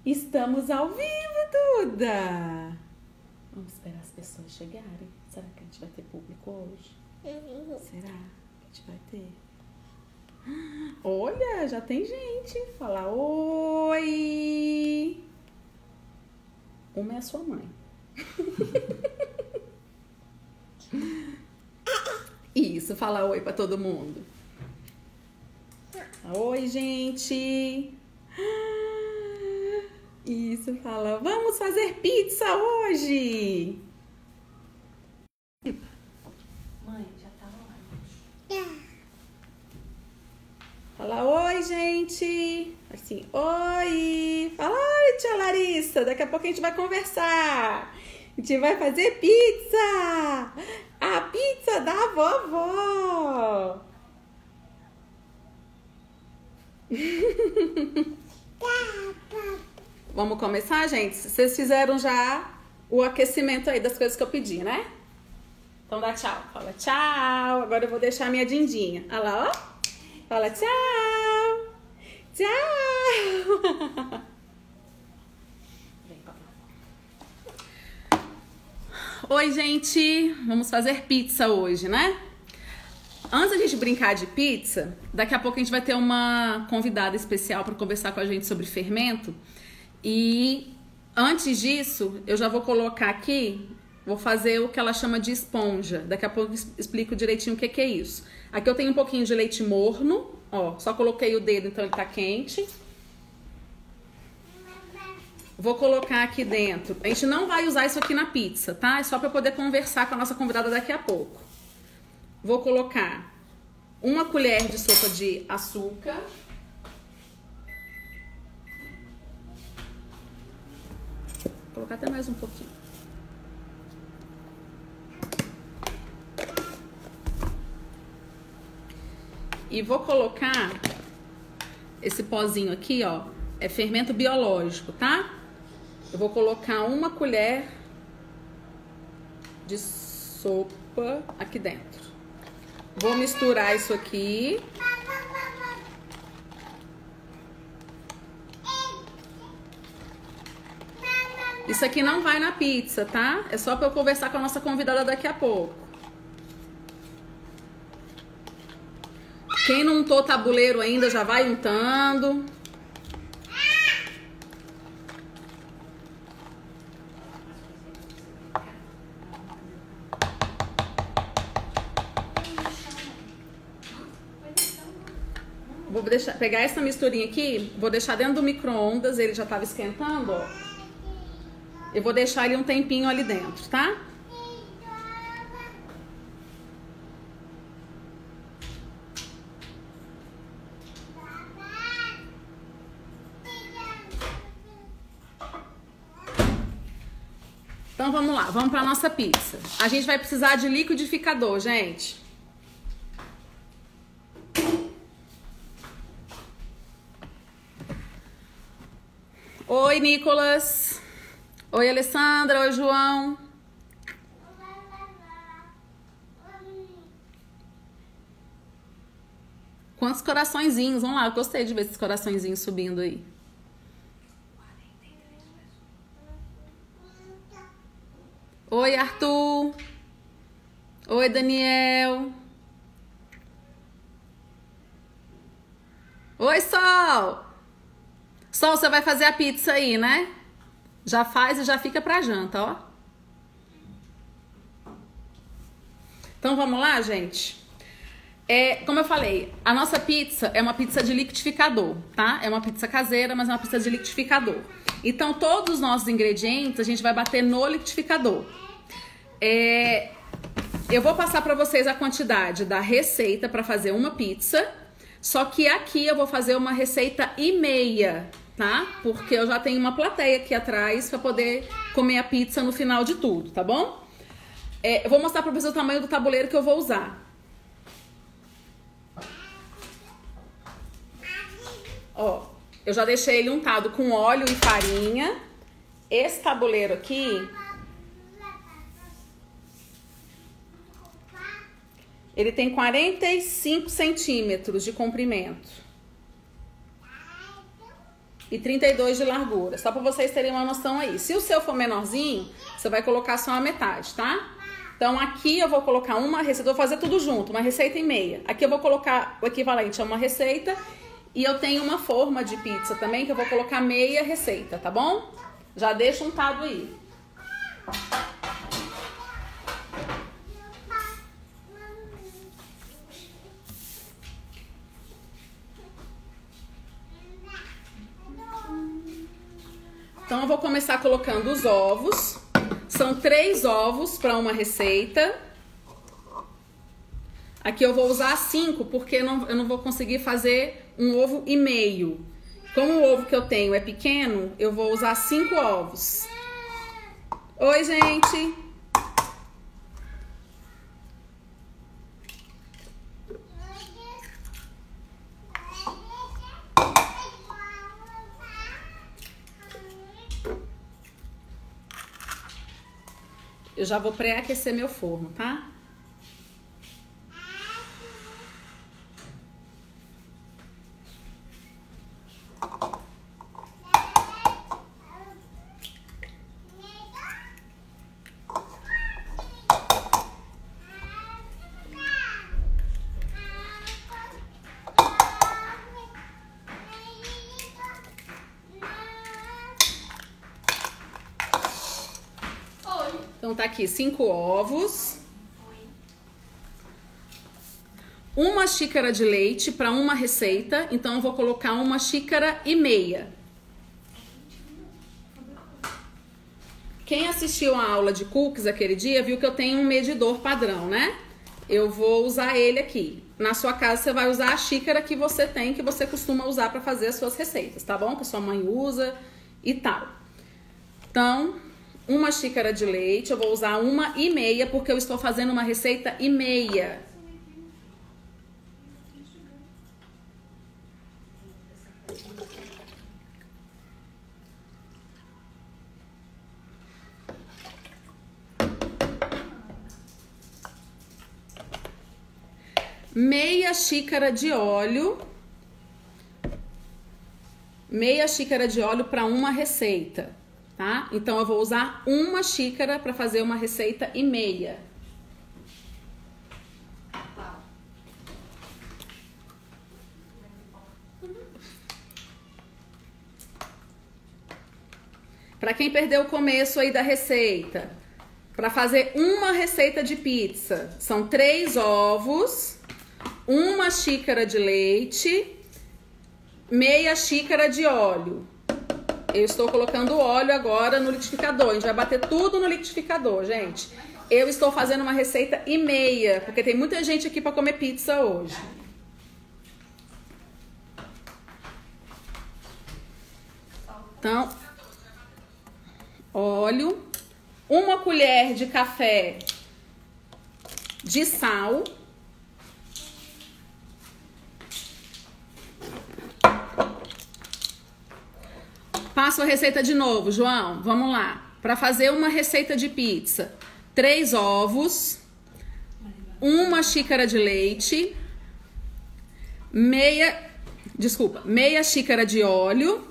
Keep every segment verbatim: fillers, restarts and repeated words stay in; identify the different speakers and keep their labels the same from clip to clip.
Speaker 1: Estamos ao vivo, Duda! Vamos esperar as pessoas chegarem. Será que a gente vai ter público hoje?
Speaker 2: Uhum.
Speaker 1: Será que a gente vai ter? Olha, já tem gente. Fala oi! Uma é a sua mãe. Isso, fala oi pra todo mundo. Oi, gente! Isso, fala, vamos fazer pizza hoje! Mãe, já tá lá. Fala, oi, gente! Assim, oi! Fala, oi, tia Larissa! Daqui a pouco a gente vai conversar! A gente vai fazer pizza! A pizza da vovó! Vamos começar, gente? Vocês fizeram já o aquecimento aí das coisas que eu pedi, né? Então dá tchau. Fala tchau. Agora eu vou deixar a minha dindinha. Olha lá, ó. Fala tchau. Tchau. Oi, gente. Vamos fazer pizza hoje, né? Antes da gente brincar de pizza, daqui a pouco a gente vai ter uma convidada especial para conversar com a gente sobre fermento. E antes disso, eu já vou colocar aqui, vou fazer o que ela chama de esponja. Daqui a pouco eu explico direitinho o que, que é isso. Aqui eu tenho um pouquinho de leite morno, ó, só coloquei o dedo, então ele tá quente. Vou colocar aqui dentro. A gente não vai usar isso aqui na pizza, tá? É só para poder conversar com a nossa convidada daqui a pouco. Vou colocar uma colher de sopa de açúcar. Vou colocar até mais um pouquinho. E vou colocar esse pozinho aqui, ó, é fermento biológico, tá? Eu vou colocar uma colher de sopa aqui dentro. Vou misturar isso aqui. Isso aqui não vai na pizza, tá? É só para eu conversar com a nossa convidada daqui a pouco. Quem não untou tabuleiro ainda já vai untando. Vou deixar, pegar essa misturinha aqui, vou deixar dentro do micro-ondas, ele já estava esquentando, ó. Eu vou deixar ele um tempinho ali dentro, tá? Então vamos lá, vamos para nossa pizza. A gente vai precisar de liquidificador, gente. Oi, Nicolas. Oi, Alessandra. Oi, João. Quantos coraçõezinhos? Vamos lá, eu gostei de ver esses coraçõezinhos subindo aí. Oi, Arthur. Oi, Daniel. Oi, Sol. Sol, você vai fazer a pizza aí, né? Já faz e já fica pra janta, ó. Então vamos lá, gente? É, como eu falei, a nossa pizza é uma pizza de liquidificador, tá? É uma pizza caseira, mas é uma pizza de liquidificador. Então todos os nossos ingredientes a gente vai bater no liquidificador. É, eu vou passar pra vocês a quantidade da receita pra fazer uma pizza. Só que aqui eu vou fazer uma receita e meia, tá? Porque eu já tenho uma plateia aqui atrás pra poder comer a pizza no final de tudo, tá bom? É, eu vou mostrar pra vocês o tamanho do tabuleiro que eu vou usar. Ó, eu já deixei ele untado com óleo e farinha. Esse tabuleiro aqui, ele tem quarenta e cinco centímetros de comprimento. e trinta e dois de largura. Só para vocês terem uma noção aí. Se o seu for menorzinho, você vai colocar só a metade, tá? Então aqui eu vou colocar uma receita, eu vou fazer tudo junto, uma receita e meia. Aqui eu vou colocar o equivalente a uma receita e eu tenho uma forma de pizza também que eu vou colocar meia receita, tá bom? Já deixa untado aí. Então eu vou começar colocando os ovos. São três ovos para uma receita. Aqui eu vou usar cinco porque não, eu não vou conseguir fazer um ovo e meio. Como o ovo que eu tenho é pequeno, eu vou usar cinco ovos. Oi, gente! Eu já vou pré-aquecer meu forno, tá? Então tá aqui cinco ovos, uma xícara de leite para uma receita, então eu vou colocar uma xícara e meia. Quem assistiu a aula de cookies aquele dia viu que eu tenho um medidor padrão, né? Eu vou usar ele aqui. Na sua casa você vai usar a xícara que você tem, que você costuma usar para fazer as suas receitas, tá bom? Que a sua mãe usa e tal. Então, uma xícara de leite, eu vou usar uma e meia, porque eu estou fazendo uma receita e meia. Meia xícara de óleo. Meia xícara de óleo para uma receita. Tá? Então eu vou usar uma xícara para fazer uma receita e meia. Para quem perdeu o começo aí da receita, para fazer uma receita de pizza, são três ovos, uma xícara de leite, meia xícara de óleo. Eu estou colocando óleo agora no liquidificador. A gente vai bater tudo no liquidificador, gente. Eu estou fazendo uma receita e meia, porque tem muita gente aqui para comer pizza hoje. Então, óleo, uma colher de café de sal. Passo a receita de novo, João. Vamos lá. Para fazer uma receita de pizza, três ovos, uma xícara de leite, meia, desculpa, meia xícara de óleo,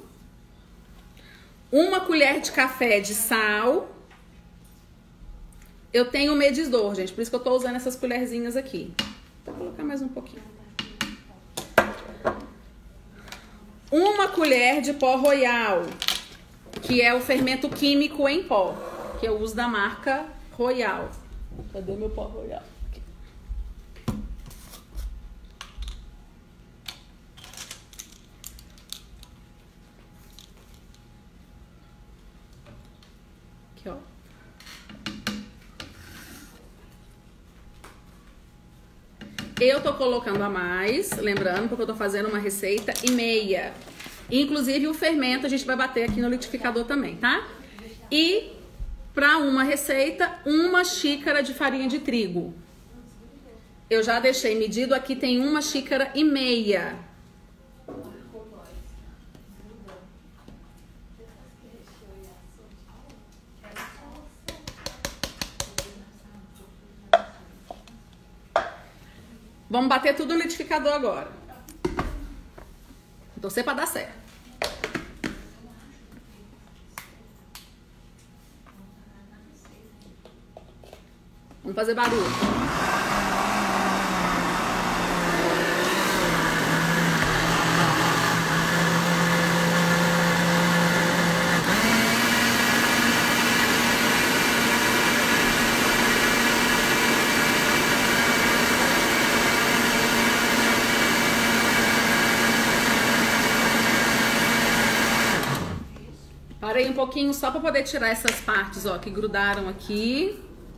Speaker 1: uma colher de café de sal. Eu tenho um medidor, gente, por isso que eu tô usando essas colherzinhas aqui. Vou colocar mais um pouquinho. Uma colher de pó Royal, que é o fermento químico em pó, que eu uso da marca Royal. Cadê meu pó Royal? Aqui. Aqui, ó. Eu tô colocando a mais, lembrando, porque eu tô fazendo uma receita e meia. Inclusive o fermento a gente vai bater aqui no liquidificador também, tá? E para uma receita, uma xícara de farinha de trigo. Eu já deixei medido, aqui tem uma xícara e meia. Vamos bater tudo no liquidificador agora. Torcer para dar certo. Vamos fazer barulho. Parei um pouquinho só para poder tirar essas partes, ó, que grudaram aqui.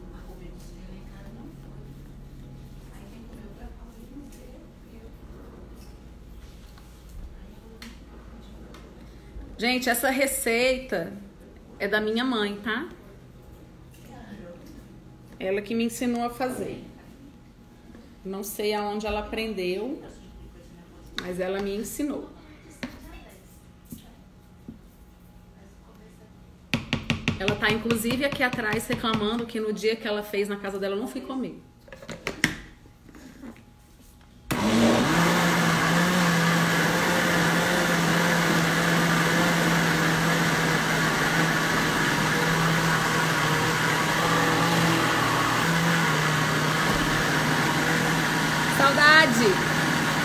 Speaker 1: Gente, essa receita é da minha mãe, tá? Ela que me ensinou a fazer. Não sei aonde ela aprendeu, mas ela me ensinou. Ela tá, inclusive, aqui atrás reclamando que no dia que ela fez na casa dela eu não fui comer. Saudade!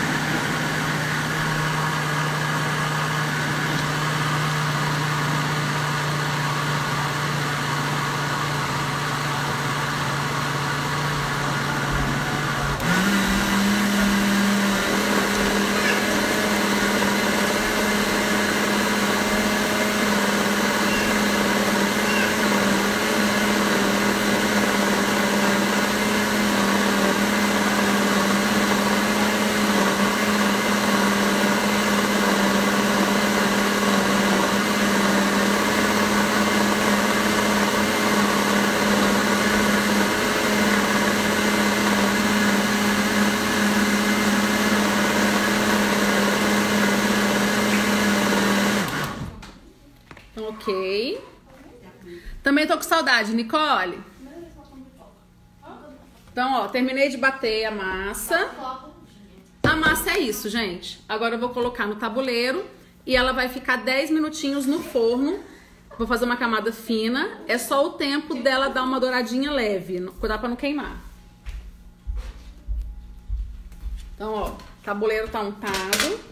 Speaker 1: Ok. Também tô com saudade, Nicole. Então, ó, terminei de bater a massa. A massa é isso, gente. Agora eu vou colocar no tabuleiro e ela vai ficar dez minutinhos no forno. Vou fazer uma camada fina. É só o tempo dela dar uma douradinha leve. Cuidar pra não queimar. Então, ó, o tabuleiro tá untado.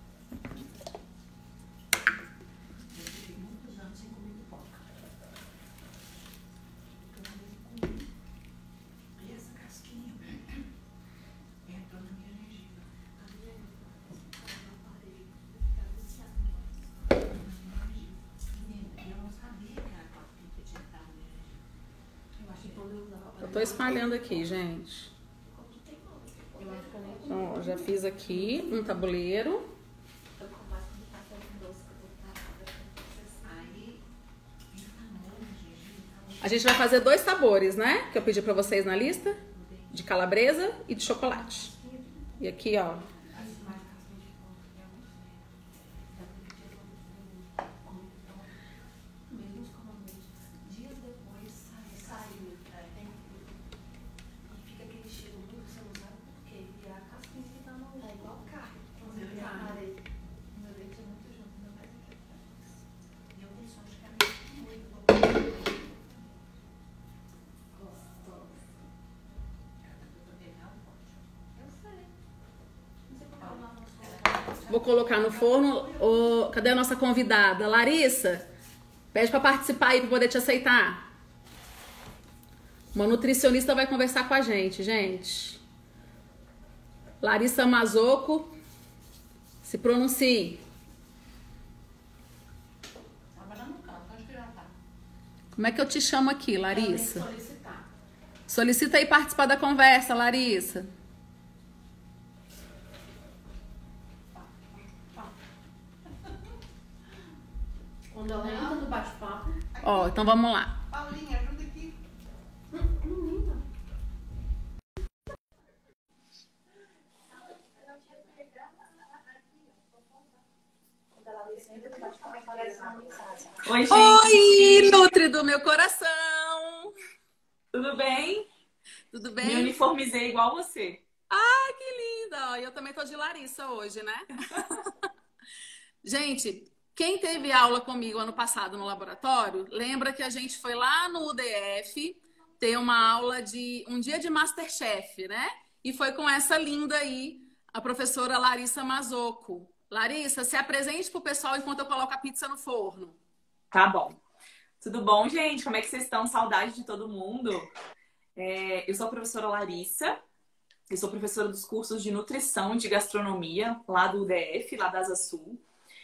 Speaker 1: Eu tô espalhando aqui, gente. Então, ó, já fiz aqui um tabuleiro. A gente vai fazer dois sabores, né? Que eu pedi pra vocês na lista. De calabresa e de chocolate. E aqui, ó. Vou colocar no forno. Oh, cadê a nossa convidada? Larissa, pede para participar aí para poder te aceitar. Uma nutricionista vai conversar com a gente, gente. Larissa Mazoco, se pronuncie. Como é que eu te chamo aqui, Larissa? Solicita aí participar da conversa, Larissa.
Speaker 2: Quando ela entra no bate-papo.
Speaker 1: Ó, então vamos lá.
Speaker 2: Paulinha, ajuda aqui.
Speaker 3: Oi, gente.
Speaker 1: Oi, Nutri do meu coração.
Speaker 3: Tudo bem?
Speaker 1: Tudo bem?
Speaker 3: Me uniformizei igual você.
Speaker 1: Ai, que linda. Eu também tô de Larissa hoje, né? Gente, quem teve aula comigo ano passado no laboratório, lembra que a gente foi lá no U D F, ter uma aula de um dia de MasterChef, né? E foi com essa linda aí, a professora Larissa Mazzocco. Larissa, se apresente pro pessoal enquanto eu coloco a pizza no forno.
Speaker 3: Tá bom. Tudo bom, gente? Como é que vocês estão? Saudade de todo mundo. É, eu sou a professora Larissa. Eu sou professora dos cursos de nutrição e de gastronomia lá do U D F, lá da Asa Sul.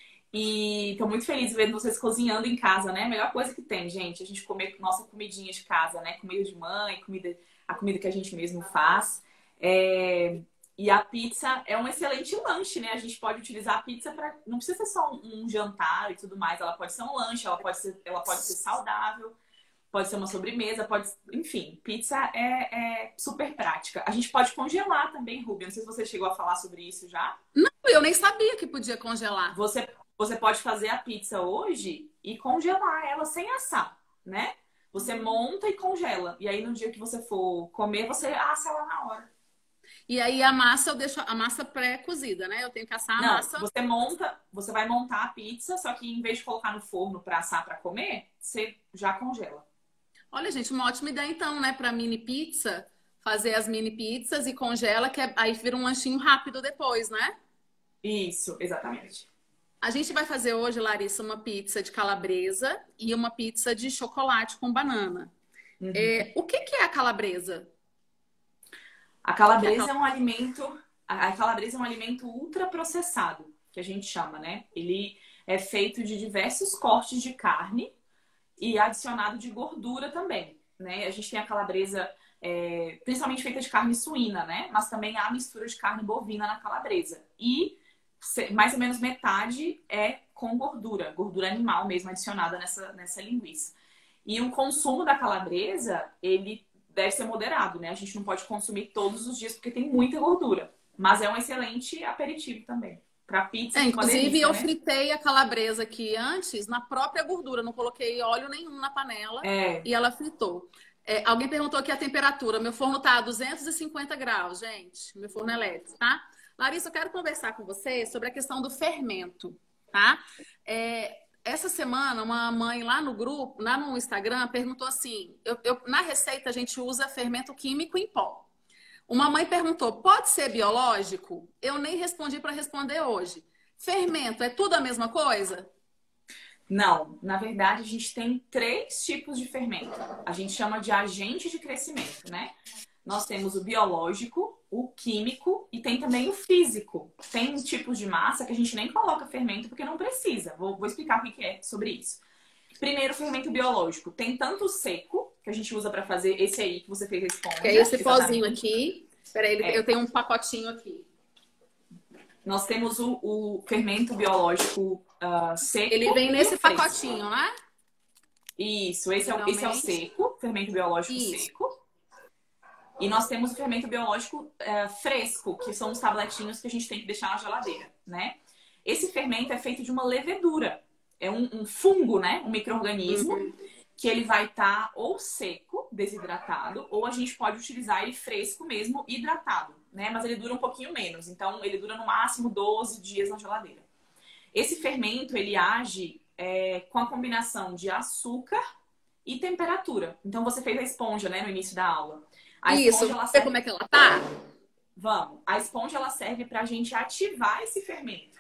Speaker 3: E tô muito feliz vendo vocês cozinhando em casa, né? A melhor coisa que tem, gente, a gente comer nossa comidinha de casa, né? Comida de mãe, comida, a comida que a gente mesmo faz. É... E a pizza é um excelente lanche, né? A gente pode utilizar a pizza para... Não precisa ser só um, um jantar e tudo mais. Ela pode ser um lanche, ela pode ser, ela pode ser saudável, pode ser uma sobremesa, pode... Enfim, pizza é, é super prática. A gente pode congelar também, Ruby. Não sei se você chegou a falar sobre isso já.
Speaker 1: Não, eu nem sabia que podia congelar.
Speaker 3: Você, você pode fazer a pizza hoje e congelar ela sem assar, né? Você monta e congela. E aí, no dia que você for comer, você assa ela na hora.
Speaker 1: E aí a massa eu deixo a massa pré-cozida, né? Eu tenho que assar a
Speaker 3: Não,
Speaker 1: massa.
Speaker 3: você monta, você vai montar a pizza, só que em vez de colocar no forno para assar para comer, você já congela.
Speaker 1: Olha, gente, uma ótima ideia então, né? Para mini pizza, fazer as mini pizzas e congela, que é... aí vira um lanchinho rápido depois, né?
Speaker 3: Isso, exatamente.
Speaker 1: A gente vai fazer hoje, Larissa, uma pizza de calabresa e uma pizza de chocolate com banana.
Speaker 3: Uhum.
Speaker 1: É, o que que é a calabresa?
Speaker 3: A calabresa é um alimento, a calabresa é um alimento ultraprocessado, que a gente chama, né? Ele é feito de diversos cortes de carne e adicionado de gordura também, né? A gente tem a calabresa é, principalmente feita de carne suína, né? Mas também há mistura de carne bovina na calabresa. E mais ou menos metade é com gordura, gordura animal mesmo adicionada nessa, nessa linguiça. E o consumo da calabresa, ele deve ser moderado, né? A gente não pode consumir todos os dias porque tem muita gordura. Mas é um excelente aperitivo também. Pra pizza,
Speaker 1: é, inclusive,
Speaker 3: delícia,
Speaker 1: eu
Speaker 3: né?
Speaker 1: fritei a calabresa aqui antes na própria gordura. Não coloquei óleo nenhum na panela
Speaker 3: É.
Speaker 1: e ela fritou. É, alguém perguntou aqui a temperatura. Meu forno tá a duzentos e cinquenta graus, gente. Meu forno é elétrico, tá? Larissa, eu quero conversar com você sobre a questão do fermento, tá? É, essa semana, uma mãe lá no grupo, lá no Instagram, perguntou assim, eu, eu, na receita a gente usa fermento químico em pó. Uma mãe perguntou, pode ser biológico? Eu nem respondi para responder hoje. Fermento, é tudo a mesma coisa?
Speaker 3: Não, na verdade a gente tem três tipos de fermento. A gente chama de agente de crescimento, né? Nós temos o biológico, o químico e tem também o físico. Tem tipos de massa que a gente nem coloca fermento porque não precisa. Vou, vou explicar o que é sobre isso. Primeiro, o fermento biológico. Tem tanto o seco, que a gente usa para fazer esse aí que você fez a esponja.
Speaker 1: Que é esse
Speaker 3: exatamente.
Speaker 1: pozinho aqui. Peraí,
Speaker 3: É.
Speaker 1: eu tenho um pacotinho aqui.
Speaker 3: Nós temos o, o fermento biológico uh, seco.
Speaker 1: Ele vem
Speaker 3: e
Speaker 1: nesse
Speaker 3: o fresco.
Speaker 1: pacotinho, né?
Speaker 3: Isso, esse é, o, esse é o seco, fermento biológico
Speaker 1: Isso.
Speaker 3: seco. E nós temos o fermento biológico é, fresco, que são os tabletinhos que a gente tem que deixar na geladeira, né? Esse fermento é feito de uma levedura. É um, um fungo, né? Um micro-organismo
Speaker 1: Uhum.
Speaker 3: que ele vai estar ou seco, desidratado, ou a gente pode utilizar ele fresco mesmo, hidratado, né? Mas ele dura um pouquinho menos. Então, ele dura no máximo doze dias na geladeira. Esse fermento, ele age é, com a combinação de açúcar e temperatura. Então, você fez a esponja, né? No início da aula. A
Speaker 1: Isso,
Speaker 3: esponja, ela
Speaker 1: vê
Speaker 3: serve...
Speaker 1: como é que ela tá?
Speaker 3: Vamos. A esponja, ela serve pra gente ativar esse fermento.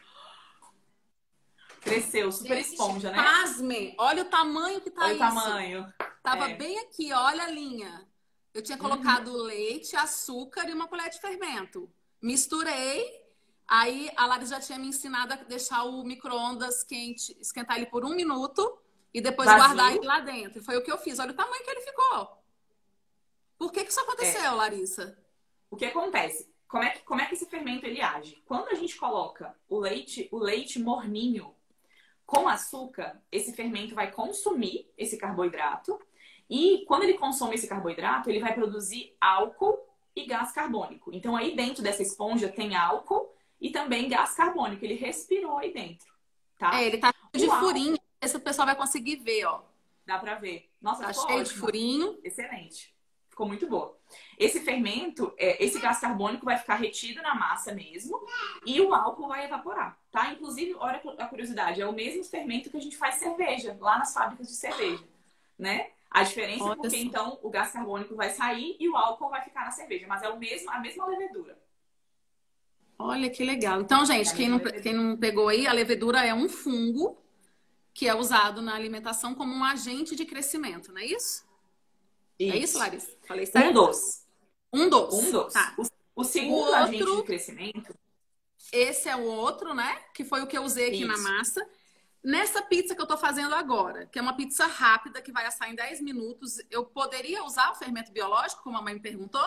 Speaker 3: Cresceu, super
Speaker 1: Gente,
Speaker 3: esponja, né?
Speaker 1: pasmem, olha o tamanho que tá
Speaker 3: Olha o
Speaker 1: isso.
Speaker 3: tamanho.
Speaker 1: Tava
Speaker 3: É.
Speaker 1: bem aqui, ó, olha a linha. Eu tinha colocado leite, açúcar e uma colher de fermento. Misturei, aí a Larissa já tinha me ensinado a deixar o micro-ondas quente, esquentar ele por um minuto e depois
Speaker 3: Vazio.
Speaker 1: guardar ele lá dentro. E foi o que eu fiz. Olha o tamanho que ele ficou. Por que que isso aconteceu, Larissa?
Speaker 3: O que acontece? Como é que, como é que esse fermento ele age? Quando a gente coloca o leite, o leite morninho com açúcar, esse fermento vai consumir esse carboidrato e quando ele consome esse carboidrato, ele vai produzir álcool e gás carbônico. Então aí dentro dessa esponja tem álcool e também gás carbônico. Ele respirou aí dentro, tá?
Speaker 1: É, ele tá cheio de
Speaker 3: Uau.
Speaker 1: furinho. Esse o pessoal vai conseguir ver, ó.
Speaker 3: Dá pra ver. Nossa,
Speaker 1: Tá
Speaker 3: ficou
Speaker 1: cheio de
Speaker 3: ótimo.
Speaker 1: furinho.
Speaker 3: Excelente. Ficou muito boa. Esse fermento, é, esse gás carbônico vai ficar retido na massa mesmo e o álcool vai evaporar, tá? Inclusive, olha a curiosidade, é o mesmo fermento que a gente faz cerveja, lá nas fábricas de cerveja, né? A diferença é
Speaker 1: Olha
Speaker 3: porque,
Speaker 1: só.
Speaker 3: então, o gás carbônico vai sair e o álcool vai ficar na cerveja. Mas é o mesmo, a mesma levedura.
Speaker 1: Olha que legal. Então,
Speaker 3: É
Speaker 1: gente,
Speaker 3: a
Speaker 1: quem
Speaker 3: mesma
Speaker 1: não,
Speaker 3: levedura.
Speaker 1: quem não pegou aí, a levedura é um fungo que é usado na alimentação como um agente de crescimento, não é isso? É isso,
Speaker 3: Isso.
Speaker 1: Larissa? Falei
Speaker 3: Um
Speaker 1: certo?
Speaker 3: dos.
Speaker 1: Um dos.
Speaker 3: Um dos.
Speaker 1: Tá.
Speaker 3: O, o
Speaker 1: O
Speaker 3: segundo agente de
Speaker 1: outro,
Speaker 3: crescimento.
Speaker 1: esse é o outro, né? Que foi o que eu usei aqui na
Speaker 3: Isso.
Speaker 1: massa. Nessa pizza que eu tô fazendo agora, que é uma pizza rápida, que vai assar em dez minutos, eu poderia usar o fermento biológico, como a mãe me perguntou?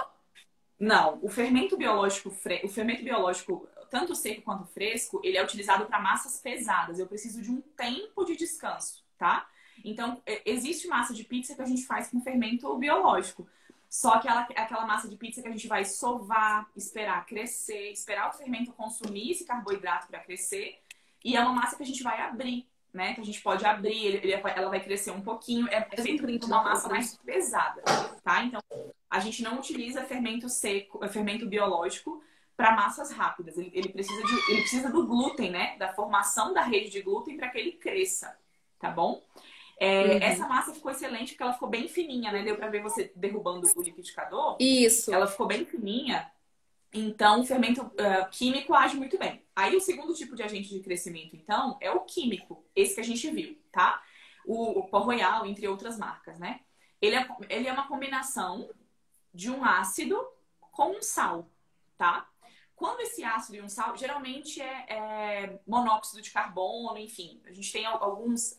Speaker 3: Não, o fermento biológico, fre... o fermento biológico, tanto seco quanto fresco, ele é utilizado para massas pesadas. Eu preciso de um tempo de descanso, tá? Então, existe massa de pizza que a gente faz com fermento biológico. Só que ela, aquela massa de pizza que a gente vai sovar, esperar crescer, esperar o fermento consumir esse carboidrato para crescer. E é uma massa que a gente vai abrir, né? Que a gente pode abrir, ele, ele, ela vai crescer um pouquinho. É, é feito com uma massa mais pesada, tá? Então, a gente não utiliza fermento seco, fermento biológico para massas rápidas. Ele, ele, precisa de, ele precisa do glúten, né? Da formação da rede de glúten para que ele cresça, tá bom? É, uhum. Essa massa ficou excelente porque ela ficou bem fininha, né? Deu para ver você derrubando o liquidificador.
Speaker 1: Isso.
Speaker 3: Ela ficou bem fininha. Então, o fermento uh, químico age muito bem. Aí, o segundo tipo de agente de crescimento, então, é o químico. Esse que a gente viu, tá? O, o Port Royal, entre outras marcas, né? Ele é, ele é uma combinação de um ácido com um sal, tá? Quando esse ácido e um sal, geralmente é, é monóxido de carbono, enfim. A gente tem alguns...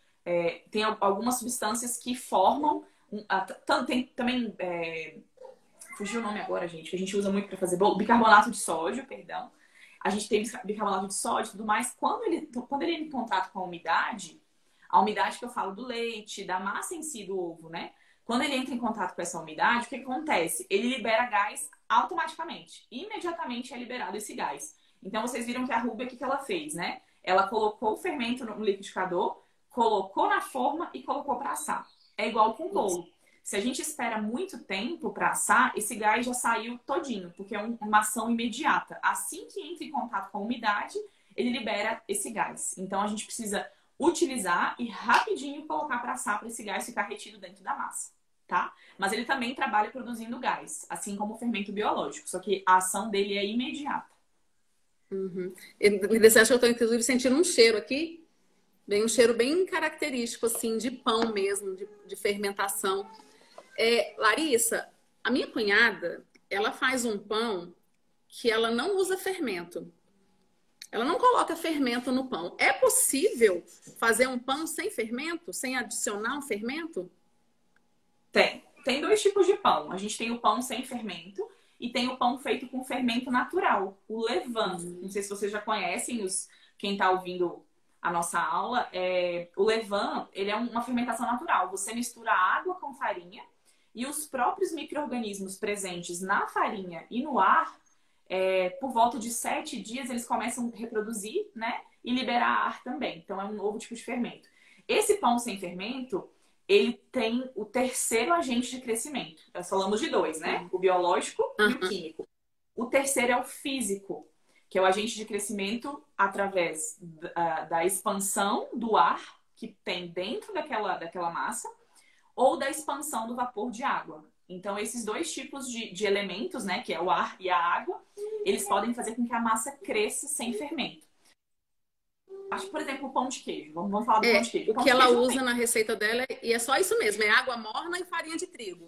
Speaker 3: É, tem algumas substâncias que formam... Um, tem também... É, fugiu o nome agora, gente, que a gente usa muito para fazer bolo. Bicarbonato de sódio, perdão. A gente tem bicarbonato de sódio e tudo mais. Quando ele, quando ele entra em contato com a umidade, a umidade que eu falo do leite, da massa em si do ovo, né? Quando ele entra em contato com essa umidade, o que acontece? Ele libera gás automaticamente. Imediatamente é liberado esse gás. Então, vocês viram que a Ruby, o que ela fez, né? Ela colocou o fermento no liquidificador, colocou na forma e colocou para assar. É igual com o bolo. Se a gente espera muito tempo para assar, esse gás já saiu todinho, porque é uma ação imediata. Assim que entra em contato com a umidade, ele libera esse gás. Então, a gente precisa utilizar e rapidinho colocar para assar para esse gás ficar retido dentro da massa, tá? Mas ele também trabalha produzindo gás, assim como o fermento biológico, só que a ação dele é imediata.
Speaker 1: Uhum. Você acha que eu estou, inclusive, sentindo um cheiro aqui? Bem, um cheiro bem característico, assim, de pão mesmo, de, de fermentação. É, Larissa, a minha cunhada, ela faz um pão que ela não usa fermento. Ela não coloca fermento no pão. É possível fazer um pão sem fermento? Sem adicionar um fermento?
Speaker 3: Tem. Tem dois tipos de pão. A gente tem o pão sem fermento e tem o pão feito com fermento natural, o levain. Hum. Não sei se vocês já conhecem, os, quem está ouvindo a nossa aula. É, o levain, ele é uma fermentação natural. Você mistura água com farinha e os próprios micro-organismos presentes na farinha e no ar, é, por volta de sete dias, eles começam a reproduzir, né? E liberar ar também. Então, é um novo tipo de fermento. Esse pão sem fermento, ele tem o terceiro agente de crescimento. Nós falamos de dois, né? O biológico uhum. e o químico. O terceiro é o físico, que é o agente de crescimento através da, da expansão do ar que tem dentro daquela, daquela massa, ou da expansão do vapor de água. Então, esses dois tipos de, de elementos, né, que é o ar e a água, eles podem fazer com que a massa cresça sem fermento. Acho que, por exemplo, o pão de queijo. Vamos, vamos falar do
Speaker 1: é,
Speaker 3: pão de queijo.
Speaker 1: O que ela usa na receita dela, e é só isso mesmo, é água morna e farinha de trigo.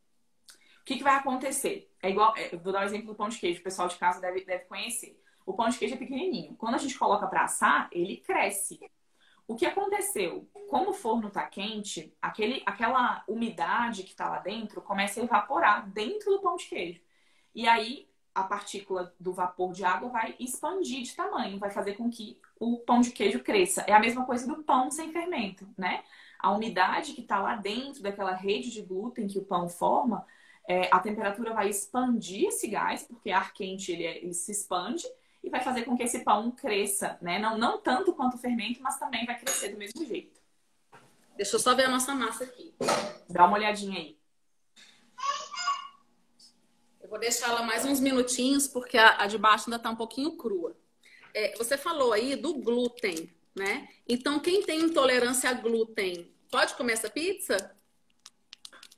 Speaker 3: O que, que vai acontecer? É igual, eu vou dar o exemplo do pão de queijo, o pessoal de casa deve, deve conhecer. O pão de queijo é pequenininho. Quando a gente coloca para assar, ele cresce. O que aconteceu? Como o forno está quente, aquele, aquela umidade que está lá dentro começa a evaporar dentro do pão de queijo. E aí, a partícula do vapor de água vai expandir de tamanho, vai fazer com que o pão de queijo cresça. É a mesma coisa do pão sem fermento, né? A umidade que está lá dentro daquela rede de glúten que o pão forma, é, a temperatura vai expandir esse gás, porque ar quente ele, é, ele se expande, e vai fazer com que esse pão cresça, né? Não, não tanto quanto o fermento, mas também vai crescer do mesmo jeito.
Speaker 1: Deixa eu só ver a nossa massa aqui.
Speaker 3: Dá uma olhadinha aí.
Speaker 1: Eu vou deixar ela mais uns minutinhos, porque a, a de baixo ainda tá um pouquinho crua. É, você falou aí do glúten, né? Então, quem tem intolerância a glúten, pode comer essa pizza?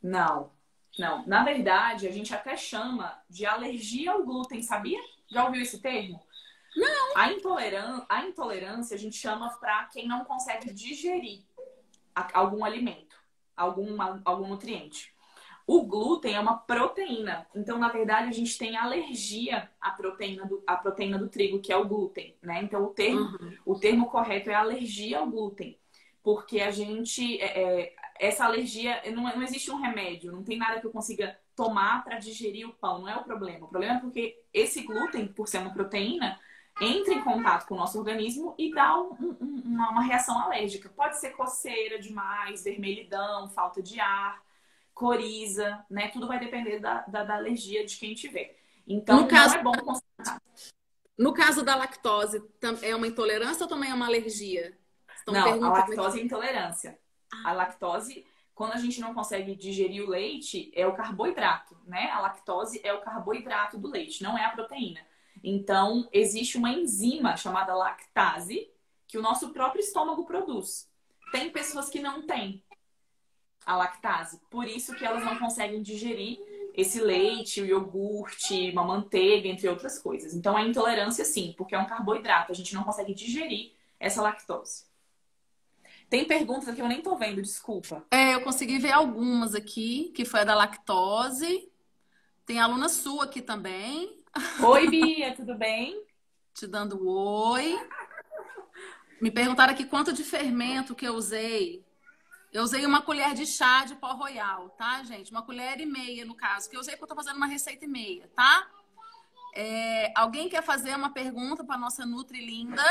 Speaker 3: Não, não. Na verdade, a gente até chama de alergia ao glúten, sabia? Já ouviu esse termo? Não. A intolerância, a intolerância a gente chama para quem não consegue digerir algum alimento, algum, algum nutriente. O glúten é uma proteína. Então, na verdade, a gente tem alergia à proteína do, à proteína do trigo, que é o glúten, né? Então, o termo, uhum. o termo correto é alergia ao glúten. Porque a gente... É, é, essa alergia... Não, não existe um remédio. Não tem nada que eu consiga tomar para digerir o pão. Não é o problema. O problema é porque esse glúten, por ser uma proteína, entra em contato com o nosso organismo e dá um, um, uma, uma reação alérgica. Pode ser coceira demais, vermelhidão, falta de ar, coriza, né? Tudo vai depender da, da, da alergia de quem tiver. Então, no caso, não é bom considerar.
Speaker 1: No caso da lactose, é uma intolerância ou também é uma alergia?
Speaker 3: Estão não, a lactose é intolerância. A lactose, quando a gente não consegue digerir o leite, é o carboidrato, né? A lactose é o carboidrato do leite, não é a proteína. Então, existe uma enzima chamada lactase que o nosso próprio estômago produz. Tem pessoas que não têm a lactase, por isso que elas não conseguem digerir esse leite, o iogurte, uma manteiga, entre outras coisas. Então, a intolerância, sim, porque é um carboidrato. A gente não consegue digerir essa lactose. Tem perguntas aqui que eu nem tô vendo, desculpa.
Speaker 1: É, eu consegui ver algumas aqui, que foi a da lactose. Tem aluna sua aqui também.
Speaker 3: Oi, Bia, tudo bem?
Speaker 1: Te dando oi. Me perguntaram aqui quanto de fermento que eu usei. Eu usei uma colher de chá de pó royal, tá, gente? Uma colher e meia, no caso, que eu usei porque eu tô fazendo uma receita e meia, tá? É, alguém quer fazer uma pergunta para nossa Nutri linda?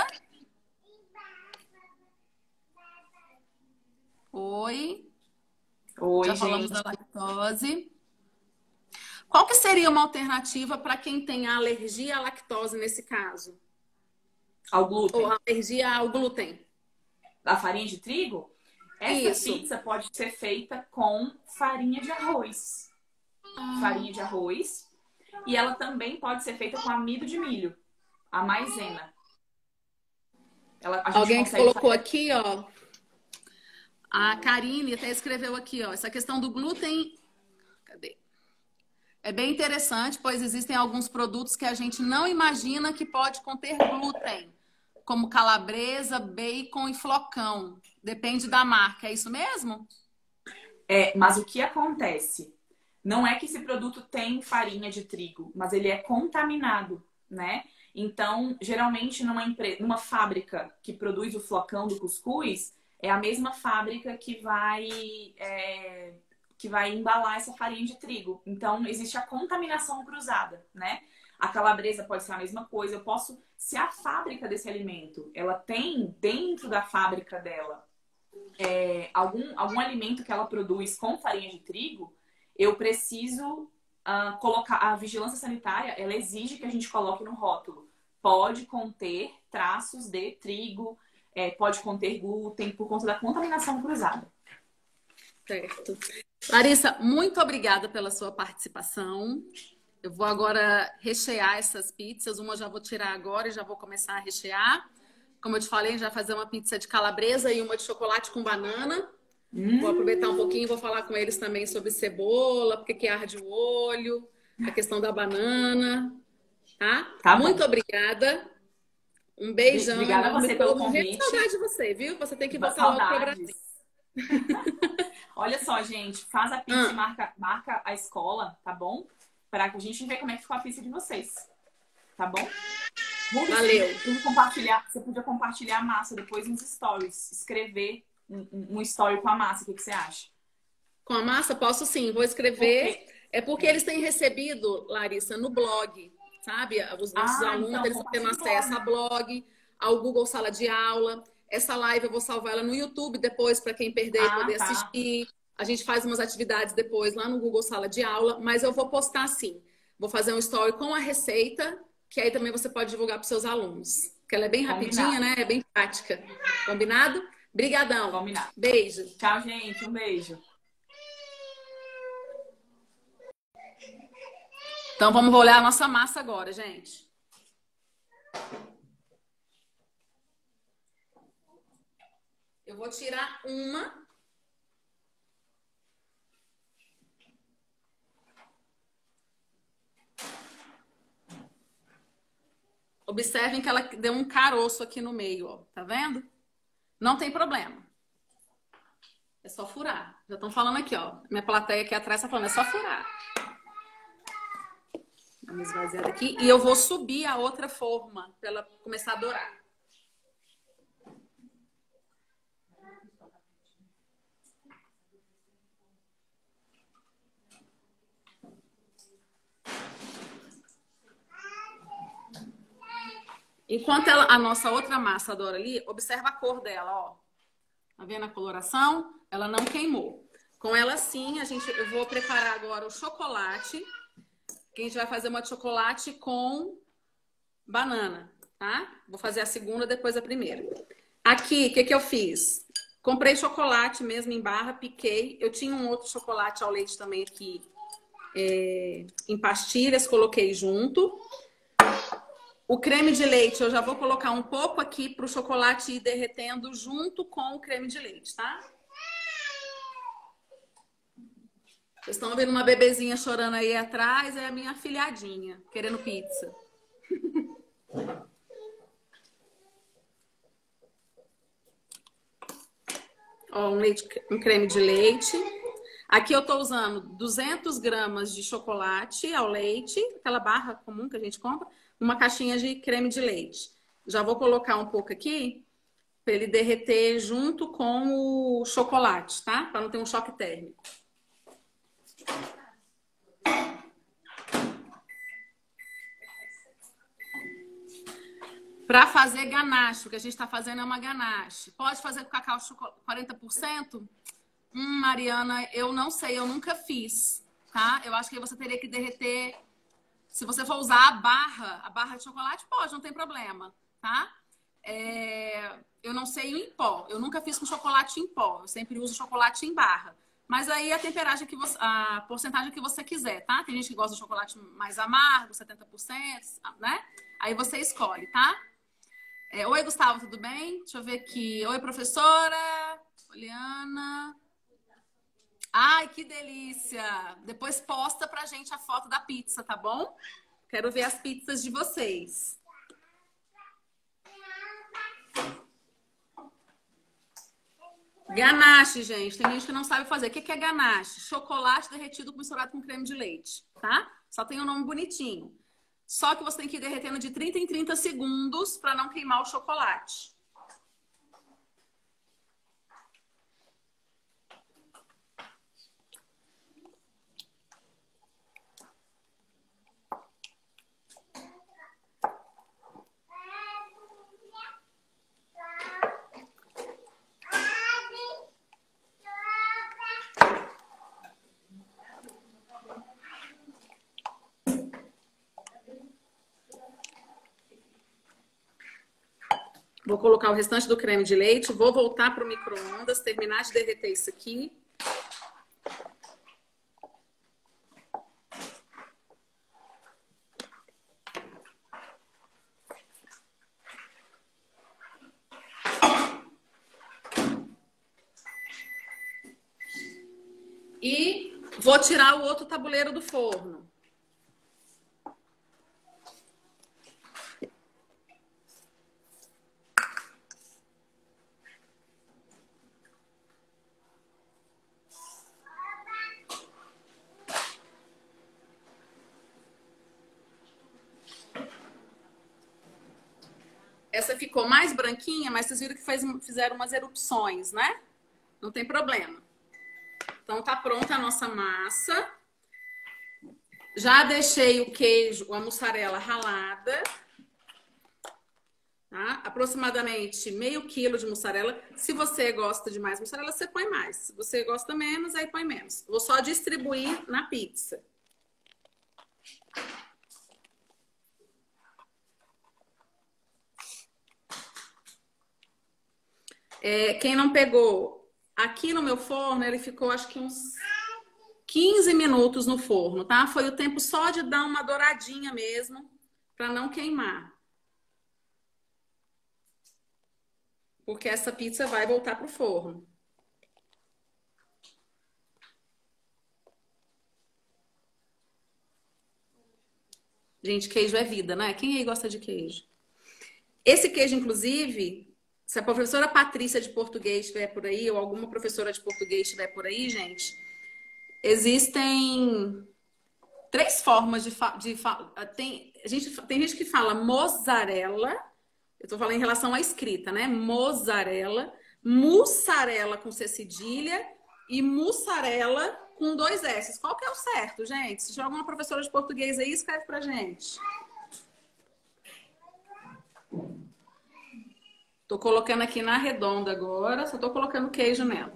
Speaker 1: Oi.
Speaker 3: Oi,
Speaker 1: Já falamos gente. Da lactose. Qual que seria uma alternativa para quem tem alergia à lactose nesse caso?
Speaker 3: Ao glúten?
Speaker 1: Ou alergia ao glúten?
Speaker 3: A farinha de trigo? Essa
Speaker 1: Isso.
Speaker 3: pizza pode ser feita com farinha de arroz. Ah. Farinha de arroz. E ela também pode ser feita com amido de milho. A maisena. Ela, a gente
Speaker 1: Alguém que colocou
Speaker 3: fazer...
Speaker 1: aqui, ó. A Karine até escreveu aqui, ó. Essa questão do glúten... Cadê? É bem interessante, pois existem alguns produtos que a gente não imagina que pode conter glúten. Como calabresa, bacon e flocão. Depende da marca. É isso mesmo?
Speaker 3: É, mas o que acontece? Não é que esse produto tem farinha de trigo, mas ele é contaminado, né? Então, geralmente, numa, empre... numa fábrica que produz o flocão do cuscuz, é a mesma fábrica que vai, é... que vai embalar essa farinha de trigo. Então, existe a contaminação cruzada, né? A calabresa pode ser a mesma coisa. Eu posso, se a fábrica desse alimento, ela tem dentro da fábrica dela é, algum, algum alimento que ela produz com farinha de trigo, eu preciso uh, colocar, a vigilância sanitária, ela exige que a gente coloque no rótulo. Pode conter traços de trigo, é, pode conter glúten, por conta da contaminação cruzada.
Speaker 1: Certo. Larissa, muito obrigada pela sua participação. Eu vou agora rechear essas pizzas. Uma eu já vou tirar agora e já vou começar a rechear. Como eu te falei, já fazer uma pizza de calabresa e uma de chocolate com banana. Hum. Vou aproveitar um pouquinho e vou falar com eles também sobre cebola, porque que arde o olho, a questão da banana. Tá?
Speaker 3: Tá
Speaker 1: muito
Speaker 3: bom.
Speaker 1: Obrigada. Um beijão.
Speaker 3: Obrigada a você pelo convite.
Speaker 1: Tô saudade de você, viu? Você tem que voltar logo para o Brasil.
Speaker 3: Olha só, gente. Faz a pizza ah. e marca, marca a escola, tá bom? Para que a gente ver como é que ficou a pizza de vocês. Tá bom?
Speaker 1: Valeu.
Speaker 3: Você podia compartilhar, você podia compartilhar a massa depois nos stories. Escrever um, um story com a massa. O que, que você acha?
Speaker 1: Com a massa? Posso sim. Vou escrever.
Speaker 3: Okay.
Speaker 1: É porque eles têm recebido, Larissa, no blog. Sabe? Os nossos ah, alunos, então, eles estão tendo acesso a blog, ao Google Sala de Aula. Essa live eu vou salvar ela no YouTube depois, para quem perder ah, poder tá. assistir. A gente faz umas atividades depois lá no Google Sala de Aula, mas eu vou postar sim. Vou fazer um story com a receita, que aí também você pode divulgar para os seus alunos. Porque ela é bem Combinado. rapidinha, né? É bem prática. Combinado? Brigadão.
Speaker 3: Combinado.
Speaker 1: Beijo.
Speaker 3: Tchau, gente. Um beijo.
Speaker 1: Então vamos olhar a nossa massa agora, gente. Eu vou tirar uma. Observem que ela deu um caroço aqui no meio, ó. Tá vendo? Não tem problema. É só furar. Já estão falando aqui, ó. Minha plateia aqui atrás tá falando, é só furar. Vou me esvaziar daqui. E eu vou subir a outra forma para ela começar a dourar. Enquanto ela, a nossa outra massa adora ali, observa a cor dela, ó. Tá vendo a coloração? Ela não queimou. Com ela assim, a gente, eu vou preparar agora o chocolate. Que a gente vai fazer uma de chocolate com banana, tá? Vou fazer a segunda, depois a primeira. Aqui, o que que eu fiz? Comprei chocolate mesmo em barra, piquei. Eu tinha um outro chocolate ao leite também aqui é, em pastilhas, coloquei junto. O creme de leite, eu já vou colocar um pouco aqui para o chocolate ir derretendo junto com o creme de leite, tá? Vocês estão vendo uma bebezinha chorando aí atrás? É a minha afilhadinha, querendo pizza. Ó, um, leite, um creme de leite. Aqui eu tô usando duzentas gramas de chocolate ao leite, aquela barra comum que a gente compra, uma caixinha de creme de leite. Já vou colocar um pouco aqui para ele derreter junto com o chocolate, tá? Para não ter um choque térmico. Para fazer ganache, o que a gente está fazendo é uma ganache. Pode fazer com cacau quarenta por cento? Hum, Mariana, eu não sei, eu nunca fiz, tá? Eu acho que você teria que derreter. Se você for usar a barra, a barra de chocolate, pode, não tem problema, tá? É, eu não sei em pó. Eu nunca fiz com chocolate em pó. Eu sempre uso chocolate em barra. Mas aí a temperagem que você, a porcentagem que você quiser, tá? Tem gente que gosta de chocolate mais amargo, setenta por cento, né? Aí você escolhe, tá? É, oi, Gustavo, tudo bem? Deixa eu ver aqui. Oi, professora. Poliana. Ai, que delícia! Depois posta pra gente a foto da pizza, tá bom? Quero ver as pizzas de vocês. Ganache, gente. Tem gente que não sabe fazer. O que é ganache? Chocolate derretido misturado com creme de leite, tá? Só tem um nome bonitinho. Só que você tem que ir derretendo de trinta em trinta segundos para não queimar o chocolate. Vou colocar o restante do creme de leite, vou voltar para o micro-ondas, terminar de derreter isso aqui. E vou tirar o outro tabuleiro do forno. Essa ficou mais branquinha, mas vocês viram que fez, fizeram umas erupções, né? Não tem problema. Então tá pronta a nossa massa. Já deixei o queijo, a mussarela ralada. Tá? Aproximadamente meio quilo de mussarela. Se você gosta de mais mussarela, você põe mais. Se você gosta menos, aí põe menos. Vou só distribuir na pizza. É, quem não pegou, aqui no meu forno, ele ficou acho que uns quinze minutos no forno, tá? Foi o tempo só de dar uma douradinha mesmo, para não queimar. Porque essa pizza vai voltar pro forno. Gente, queijo é vida, né? Quem aí gosta de queijo? Esse queijo, inclusive, se a professora Patrícia de português estiver por aí, ou alguma professora de português estiver por aí, gente, existem três formas de... Fa de fa tem, a gente, tem gente que fala mozzarella, eu tô falando em relação à escrita, né? Mozzarella, mussarela com C cedilha e mussarela com dois S. Qual que é o certo, gente? Se tiver alguma professora de português aí, escreve pra gente. Tô colocando aqui na redonda agora, só tô colocando queijo nela.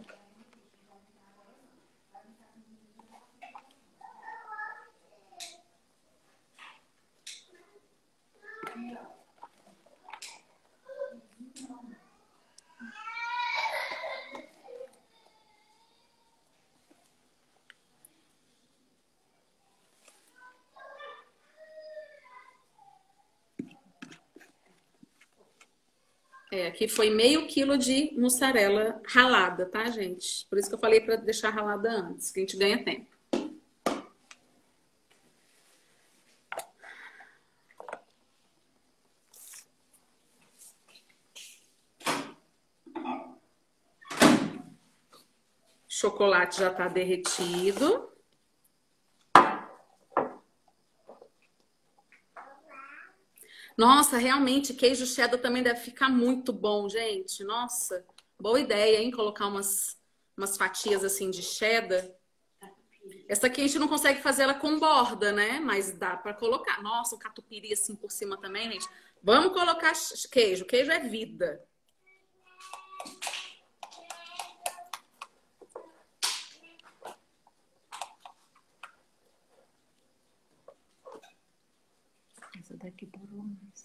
Speaker 1: É, aqui foi meio quilo de mussarela ralada, tá, gente? Por isso que eu falei para deixar ralada antes, que a gente ganha tempo. Chocolate já tá derretido. Nossa, realmente, queijo cheddar também deve ficar muito bom, gente. Nossa, boa ideia, hein? Colocar umas, umas fatias assim de cheddar. Essa aqui a gente não consegue fazer ela com borda, né? Mas dá pra colocar. Nossa, o catupiry assim por cima também, gente. Vamos colocar queijo. Queijo é vida. Essa daqui parou mais.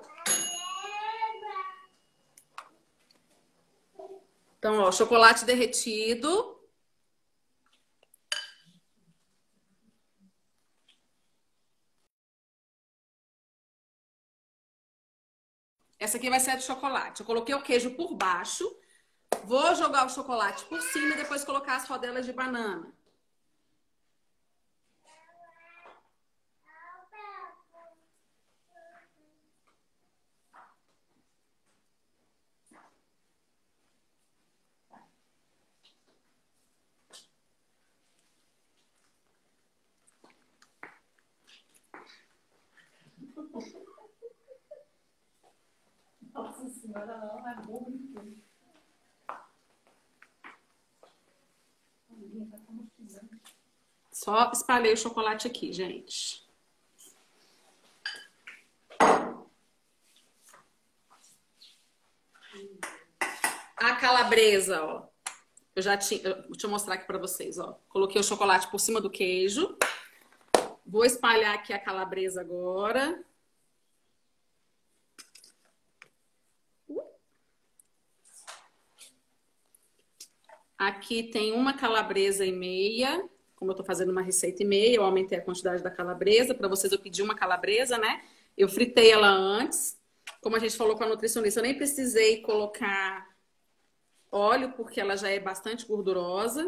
Speaker 1: Então, ó, chocolate derretido. Essa aqui vai ser a de chocolate. Eu coloquei o queijo por baixo. Vou jogar o chocolate por cima e depois colocar as rodelas de banana.
Speaker 2: Nossa senhora, não, é muito.
Speaker 1: Só espalhei o chocolate aqui, gente. A calabresa, ó. Eu já tinha... Deixa eu mostrar aqui pra vocês, ó. Coloquei o chocolate por cima do queijo. Vou espalhar aqui a calabresa agora. Aqui tem uma calabresa e meia. Como eu tô fazendo uma receita e meia, eu aumentei a quantidade da calabresa. Para vocês, eu pedi uma calabresa, né? Eu fritei ela antes. Como a gente falou com a nutricionista, eu nem precisei colocar óleo, porque ela já é bastante gordurosa.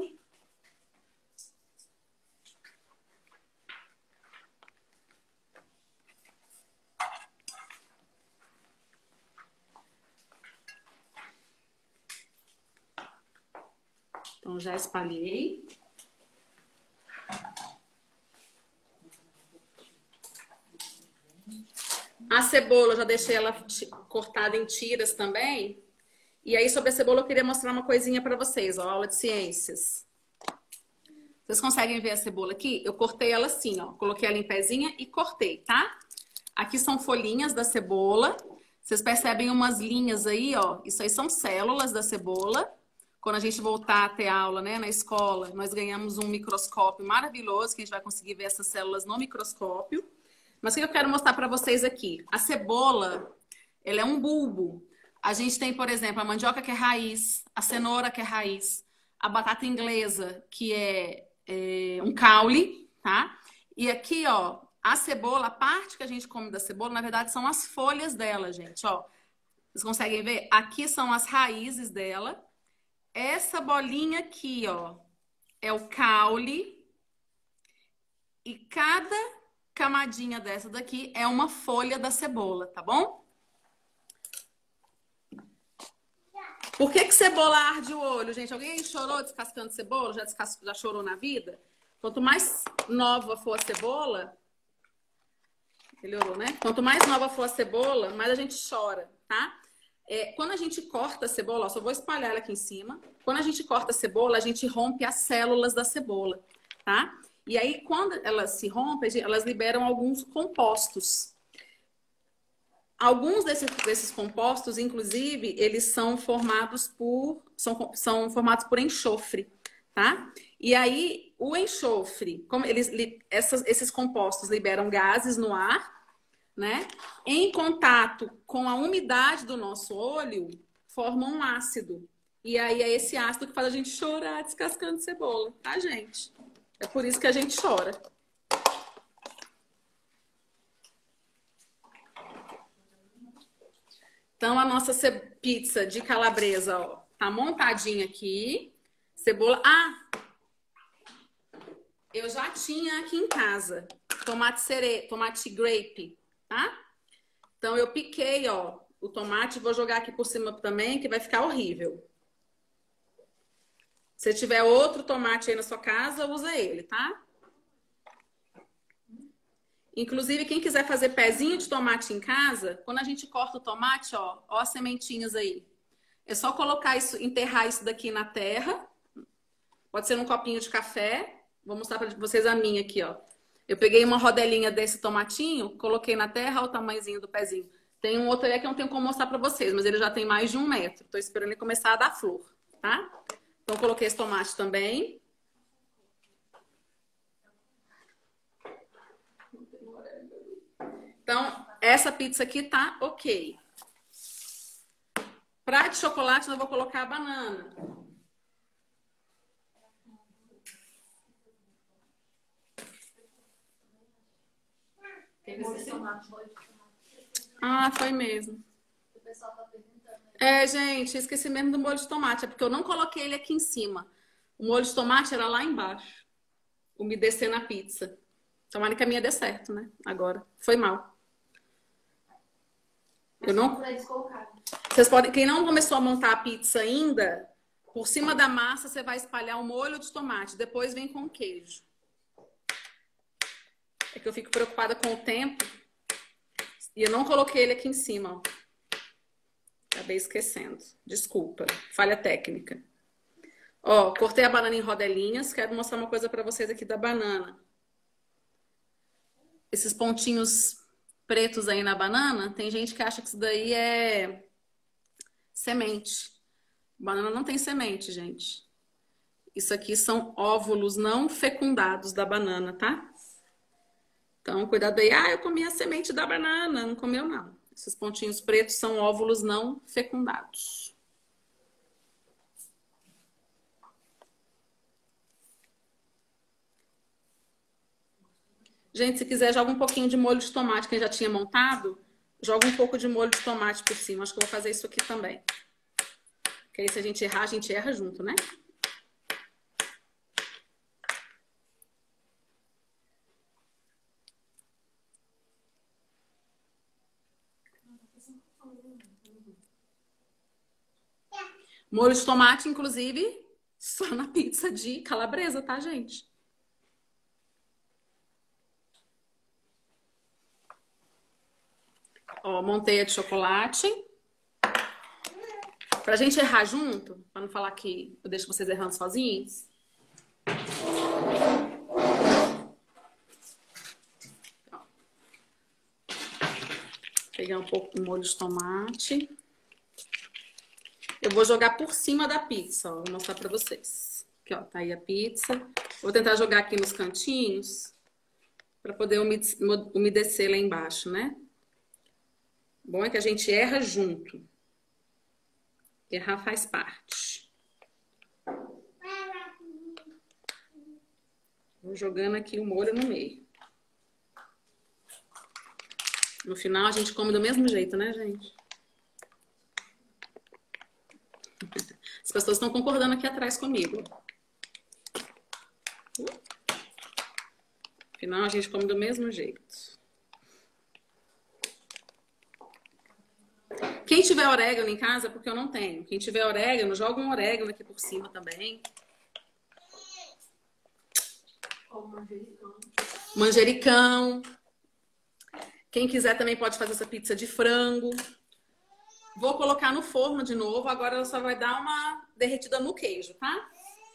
Speaker 1: Então, já espalhei. A cebola, eu já deixei ela cortada em tiras também. E aí, sobre a cebola, eu queria mostrar uma coisinha pra vocês, ó, aula de ciências. Vocês conseguem ver a cebola aqui? Eu cortei ela assim, ó. Coloquei ela em pezinha e cortei, tá? Aqui são folhinhas da cebola. Vocês percebem umas linhas aí, ó. Isso aí são células da cebola. Quando a gente voltar a ter aula, né, na escola, nós ganhamos um microscópio maravilhoso, que a gente vai conseguir ver essas células no microscópio. Mas o que eu quero mostrar para vocês aqui? A cebola, ela é um bulbo. A gente tem, por exemplo, a mandioca, que é raiz, a cenoura, que é raiz, a batata inglesa, que é, é um caule, tá? E aqui, ó, a cebola, a parte que a gente come da cebola, na verdade, são as folhas dela, gente, ó. Vocês conseguem ver? Aqui são as raízes dela. Essa bolinha aqui, ó, é o caule. E cada camadinha dessa daqui é uma folha da cebola, tá bom? Por que que cebola arde o olho, gente? Alguém chorou descascando cebola? Já, descas... Já chorou na vida? Quanto mais nova for a cebola... Melhorou, né? Quanto mais nova for a cebola, mais a gente chora, tá? É, quando a gente corta a cebola, ó, só vou espalhar ela aqui em cima. Quando a gente corta a cebola, a gente rompe as células da cebola, tá? E aí, quando elas se rompem, elas liberam alguns compostos. Alguns desses, desses compostos, inclusive, eles são formados por são, são formados por enxofre, tá? E aí, o enxofre, como eles, essas, esses compostos liberam gases no ar, né? Em contato com a umidade do nosso olho, formam um ácido. E aí é esse ácido que faz a gente chorar descascando cebola, tá, gente? É por isso que a gente chora. Então, a nossa pizza de calabresa, ó, tá montadinha aqui. Cebola... Ah! Eu já tinha aqui em casa tomate cere... tomate grape, tá? Então, eu piquei, ó, o tomate. Vou jogar aqui por cima também, que vai ficar horrível. Se tiver outro tomate aí na sua casa, usa ele, tá? Inclusive, quem quiser fazer pezinho de tomate em casa, quando a gente corta o tomate, ó, ó as sementinhas aí. É só colocar isso, enterrar isso daqui na terra. Pode ser num copinho de café. Vou mostrar para vocês a minha aqui, ó. Eu peguei uma rodelinha desse tomatinho, coloquei na terra, olha o tamanhozinho do pezinho. Tem um outro aí que eu não tenho como mostrar para vocês, mas ele já tem mais de um metro. Tô esperando ele começar a dar flor, tá? Então, coloquei esse tomate também. Então, essa pizza aqui tá ok. Pra de chocolate, eu vou colocar a banana. Ah, foi mesmo.
Speaker 2: O pessoal tá perguntando.
Speaker 1: É, gente, esqueci mesmo do molho de tomate. É porque eu não coloquei ele aqui em cima. O molho de tomate era lá embaixo. Umedecer na pizza. Tomara que a minha dê certo, né? Agora. Foi mal. Eu não... Vocês podem... Quem não começou a montar a pizza ainda, por cima da massa você vai espalhar o molho de tomate. Depois vem com queijo. É que eu fico preocupada com o tempo. E eu não coloquei ele aqui em cima, ó. Acabei esquecendo. Desculpa. Falha técnica. Ó, cortei a banana em rodelinhas. Quero mostrar uma coisa pra vocês aqui da banana. Esses pontinhos pretos aí na banana, tem gente que acha que isso daí é semente. Banana não tem semente, gente. Isso aqui são óvulos não fecundados da banana, tá? Então, cuidado aí. Ah, eu comi a semente da banana. Não comeu, não. Esses pontinhos pretos são óvulos não fecundados. Gente, se quiser, joga um pouquinho de molho de tomate. Quem já tinha montado, joga um pouco de molho de tomate por cima. Acho que eu vou fazer isso aqui também. Porque aí, se a gente errar, a gente erra junto, né? Molho de tomate, inclusive, só na pizza de calabresa, tá, gente? Ó, montei a de chocolate. Pra gente errar junto, pra não falar que eu deixo vocês errando sozinhos. Ó. Pegar um pouco do molho de tomate. Eu vou jogar por cima da pizza, ó. Vou mostrar pra vocês. Aqui, ó, tá aí a pizza. Vou tentar jogar aqui nos cantinhos pra poder umedecer lá embaixo, né? Bom é que a gente erra junto. Errar faz parte. Vou jogando aqui o molho no meio. No final a gente come do mesmo jeito, né, gente? As pessoas estão concordando aqui atrás comigo. No final a gente come do mesmo jeito. Quem Quem tiver orégano em casa, porque eu não tenho. Quem tiver orégano, joga um orégano aqui por cima também.
Speaker 2: manjericão.
Speaker 1: Manjericão. Quem quiser também pode fazer essa pizza de frango. Vou colocar no forno de novo. Agora ela só vai dar uma derretida no queijo, tá?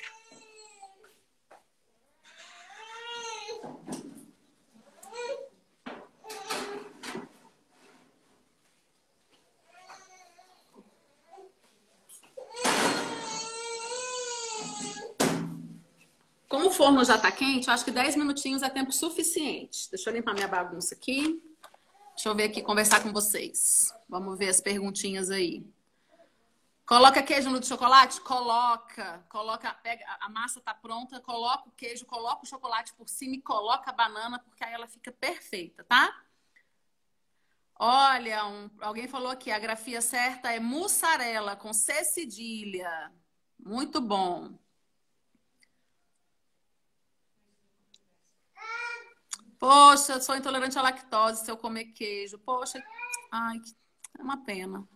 Speaker 1: Como o forno já tá quente, eu acho que dez minutinhos é tempo suficiente. Deixa eu limpar minha bagunça aqui. Deixa eu ver aqui, conversar com vocês. Vamos ver as perguntinhas aí. Coloca queijo no de chocolate? Coloca. Coloca, pega, a massa tá pronta, coloca o queijo, coloca o chocolate por cima e coloca a banana, porque aí ela fica perfeita, tá? Olha, um, alguém falou aqui, a grafia certa é mussarela com C cedilha. Muito bom. Poxa, eu sou intolerante à lactose se eu comer queijo. Poxa, ai, é uma pena.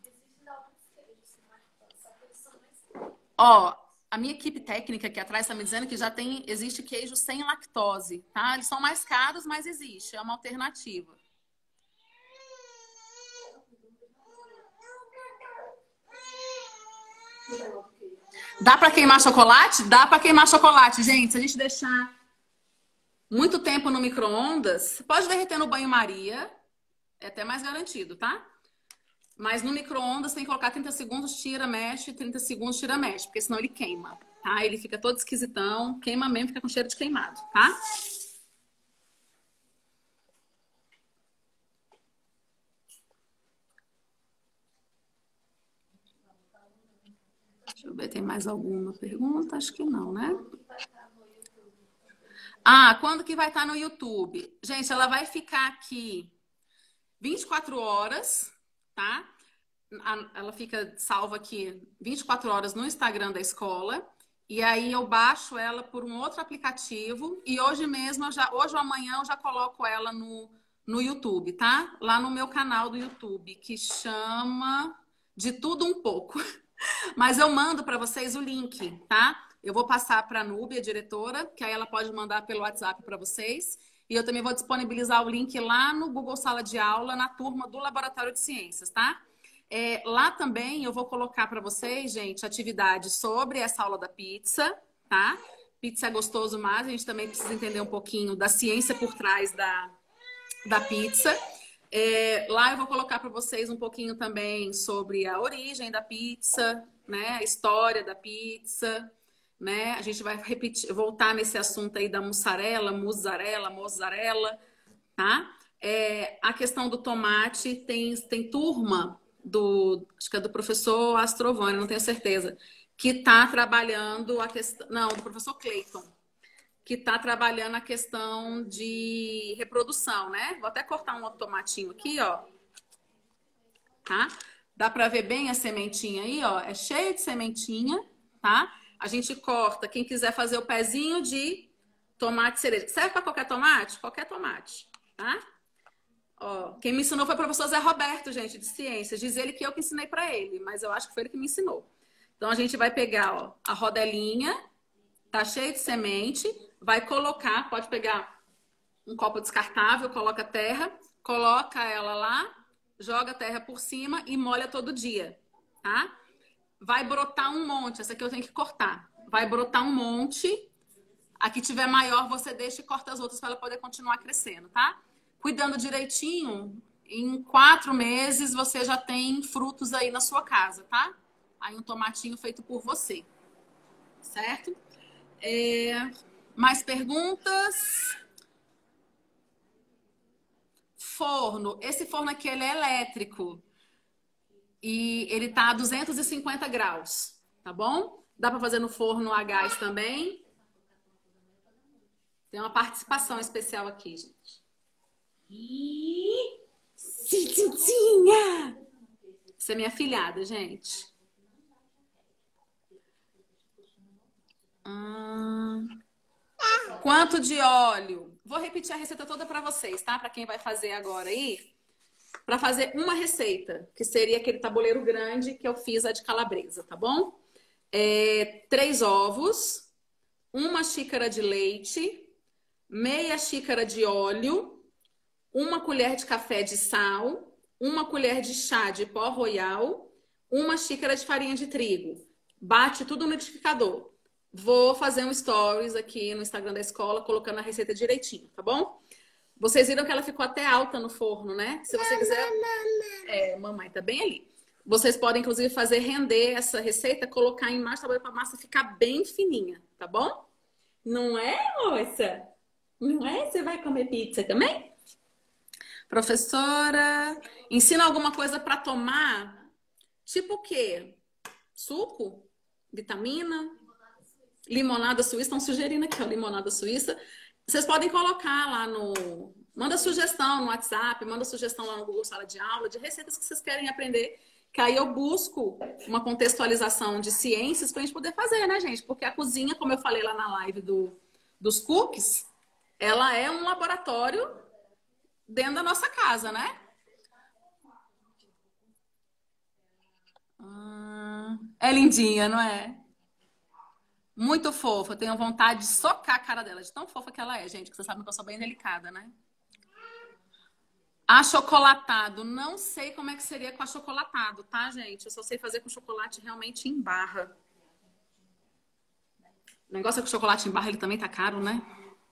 Speaker 1: Ó, a minha equipe técnica aqui atrás está me dizendo que já tem, existe queijo sem lactose, tá? Eles são mais caros, mas existe, é uma alternativa. Dá para queimar chocolate? Dá para queimar chocolate, gente. Se a gente deixar muito tempo no micro-ondas, pode derreter no banho-maria, é até mais garantido, tá? Mas no micro-ondas tem que colocar trinta segundos, tira, mexe, trinta segundos, tira, mexe, porque senão ele queima, tá? Ele fica todo esquisitão, queima mesmo, fica com cheiro de queimado, tá? Deixa eu ver, tem mais alguma pergunta? Acho que não, né? Ah, quando que vai estar no YouTube? Gente, ela vai ficar aqui vinte e quatro horas, tá? Ela fica salva aqui vinte e quatro horas no Instagram da escola. E aí eu baixo ela por um outro aplicativo. E hoje mesmo, eu já, hoje ou amanhã, eu já coloco ela no, no YouTube, tá? Lá no meu canal do YouTube, que chama De Tudo Um Pouco. Mas eu mando para vocês o link, tá? Eu vou passar para a Núbia, diretora, que aí ela pode mandar pelo WhatsApp para vocês. E eu também vou disponibilizar o link lá no Google Sala de Aula, na turma do Laboratório de Ciências, tá? É, lá também eu vou colocar para vocês, gente, atividades sobre essa aula da pizza, tá? Pizza é gostoso, mas a gente também precisa entender um pouquinho da ciência por trás da, da pizza. É, lá eu vou colocar para vocês um pouquinho também sobre a origem da pizza, né? A história da pizza, né? A gente vai repetir, voltar nesse assunto aí da mussarela, mussarela, mozzarella, tá? É, a questão do tomate, tem, tem turma do, acho que é do professor Astrovani, não tenho certeza, que está trabalhando a questão, não, do professor Clayton, que está trabalhando a questão de reprodução, né? Vou até cortar um outro tomatinho aqui, ó. Tá? Dá para ver bem a sementinha aí, ó. É cheio de sementinha, tá? A gente corta, quem quiser fazer o pezinho de tomate cereja. Serve para qualquer tomate? Qualquer tomate, tá? Ó, quem me ensinou foi o professor Zé Roberto, gente, de ciências. Diz ele que eu que ensinei para ele, mas eu acho que foi ele que me ensinou. Então, a gente vai pegar, ó, a rodelinha, tá cheio de semente, vai colocar, pode pegar um copo descartável, coloca terra, coloca ela lá, joga a terra por cima e molha todo dia, tá? Vai brotar um monte, essa aqui eu tenho que cortar. Vai brotar um monte, a que tiver maior você deixa e corta as outras para ela poder continuar crescendo, tá? Cuidando direitinho, em quatro meses você já tem frutos aí na sua casa, tá? Aí um tomatinho feito por você, certo? É... Mais perguntas? Forno. Esse forno aqui, ele é elétrico. E ele tá a duzentos e cinquenta graus, tá bom? Dá para fazer no forno a gás também. Tem uma participação especial aqui, gente. Cicicinha! Essa é minha filhada, gente. Hum... Quanto de óleo? Vou repetir a receita toda para vocês, tá? Para quem vai fazer agora aí. para fazer uma receita, que seria aquele tabuleiro grande que eu fiz a de calabresa, tá bom? É, três ovos, uma xícara de leite, meia xícara de óleo, uma colher de café de sal, uma colher de chá de pó royal, uma xícara de farinha de trigo. Bate tudo no liquidificador. Vou fazer um stories aqui no Instagram da escola, colocando a receita direitinho, tá bom? Vocês viram que ela ficou até alta no forno, né? Se você quiser... É, mamãe tá bem ali. Vocês podem, inclusive, fazer render essa receita, colocar em massa para a massa ficar bem fininha, tá bom? Não é, moça? Não é? Você vai comer pizza também? Professora, ensina alguma coisa para tomar? Tipo o quê? Suco? Vitamina? Limonada suíça? Estão sugerindo aqui, ó, limonada suíça. Vocês podem colocar lá no... Manda sugestão no WhatsApp, manda sugestão lá no Google Sala de Aula, de receitas que vocês querem aprender, que aí eu busco uma contextualização de ciências pra gente poder fazer, né, gente? Porque a cozinha, como eu falei lá na live do, dos cookies, ela é um laboratório dentro da nossa casa, né? Ah, é lindinha, não é? Muito fofa. Eu tenho vontade de socar a cara dela, de tão fofa que ela é, gente. Que vocês sabem que eu sou bem delicada, né? Achocolatado. Não sei como é que seria com achocolatado, tá, gente? Eu só sei fazer com chocolate realmente em barra. O negócio é que o chocolate em barra, ele também tá caro, né?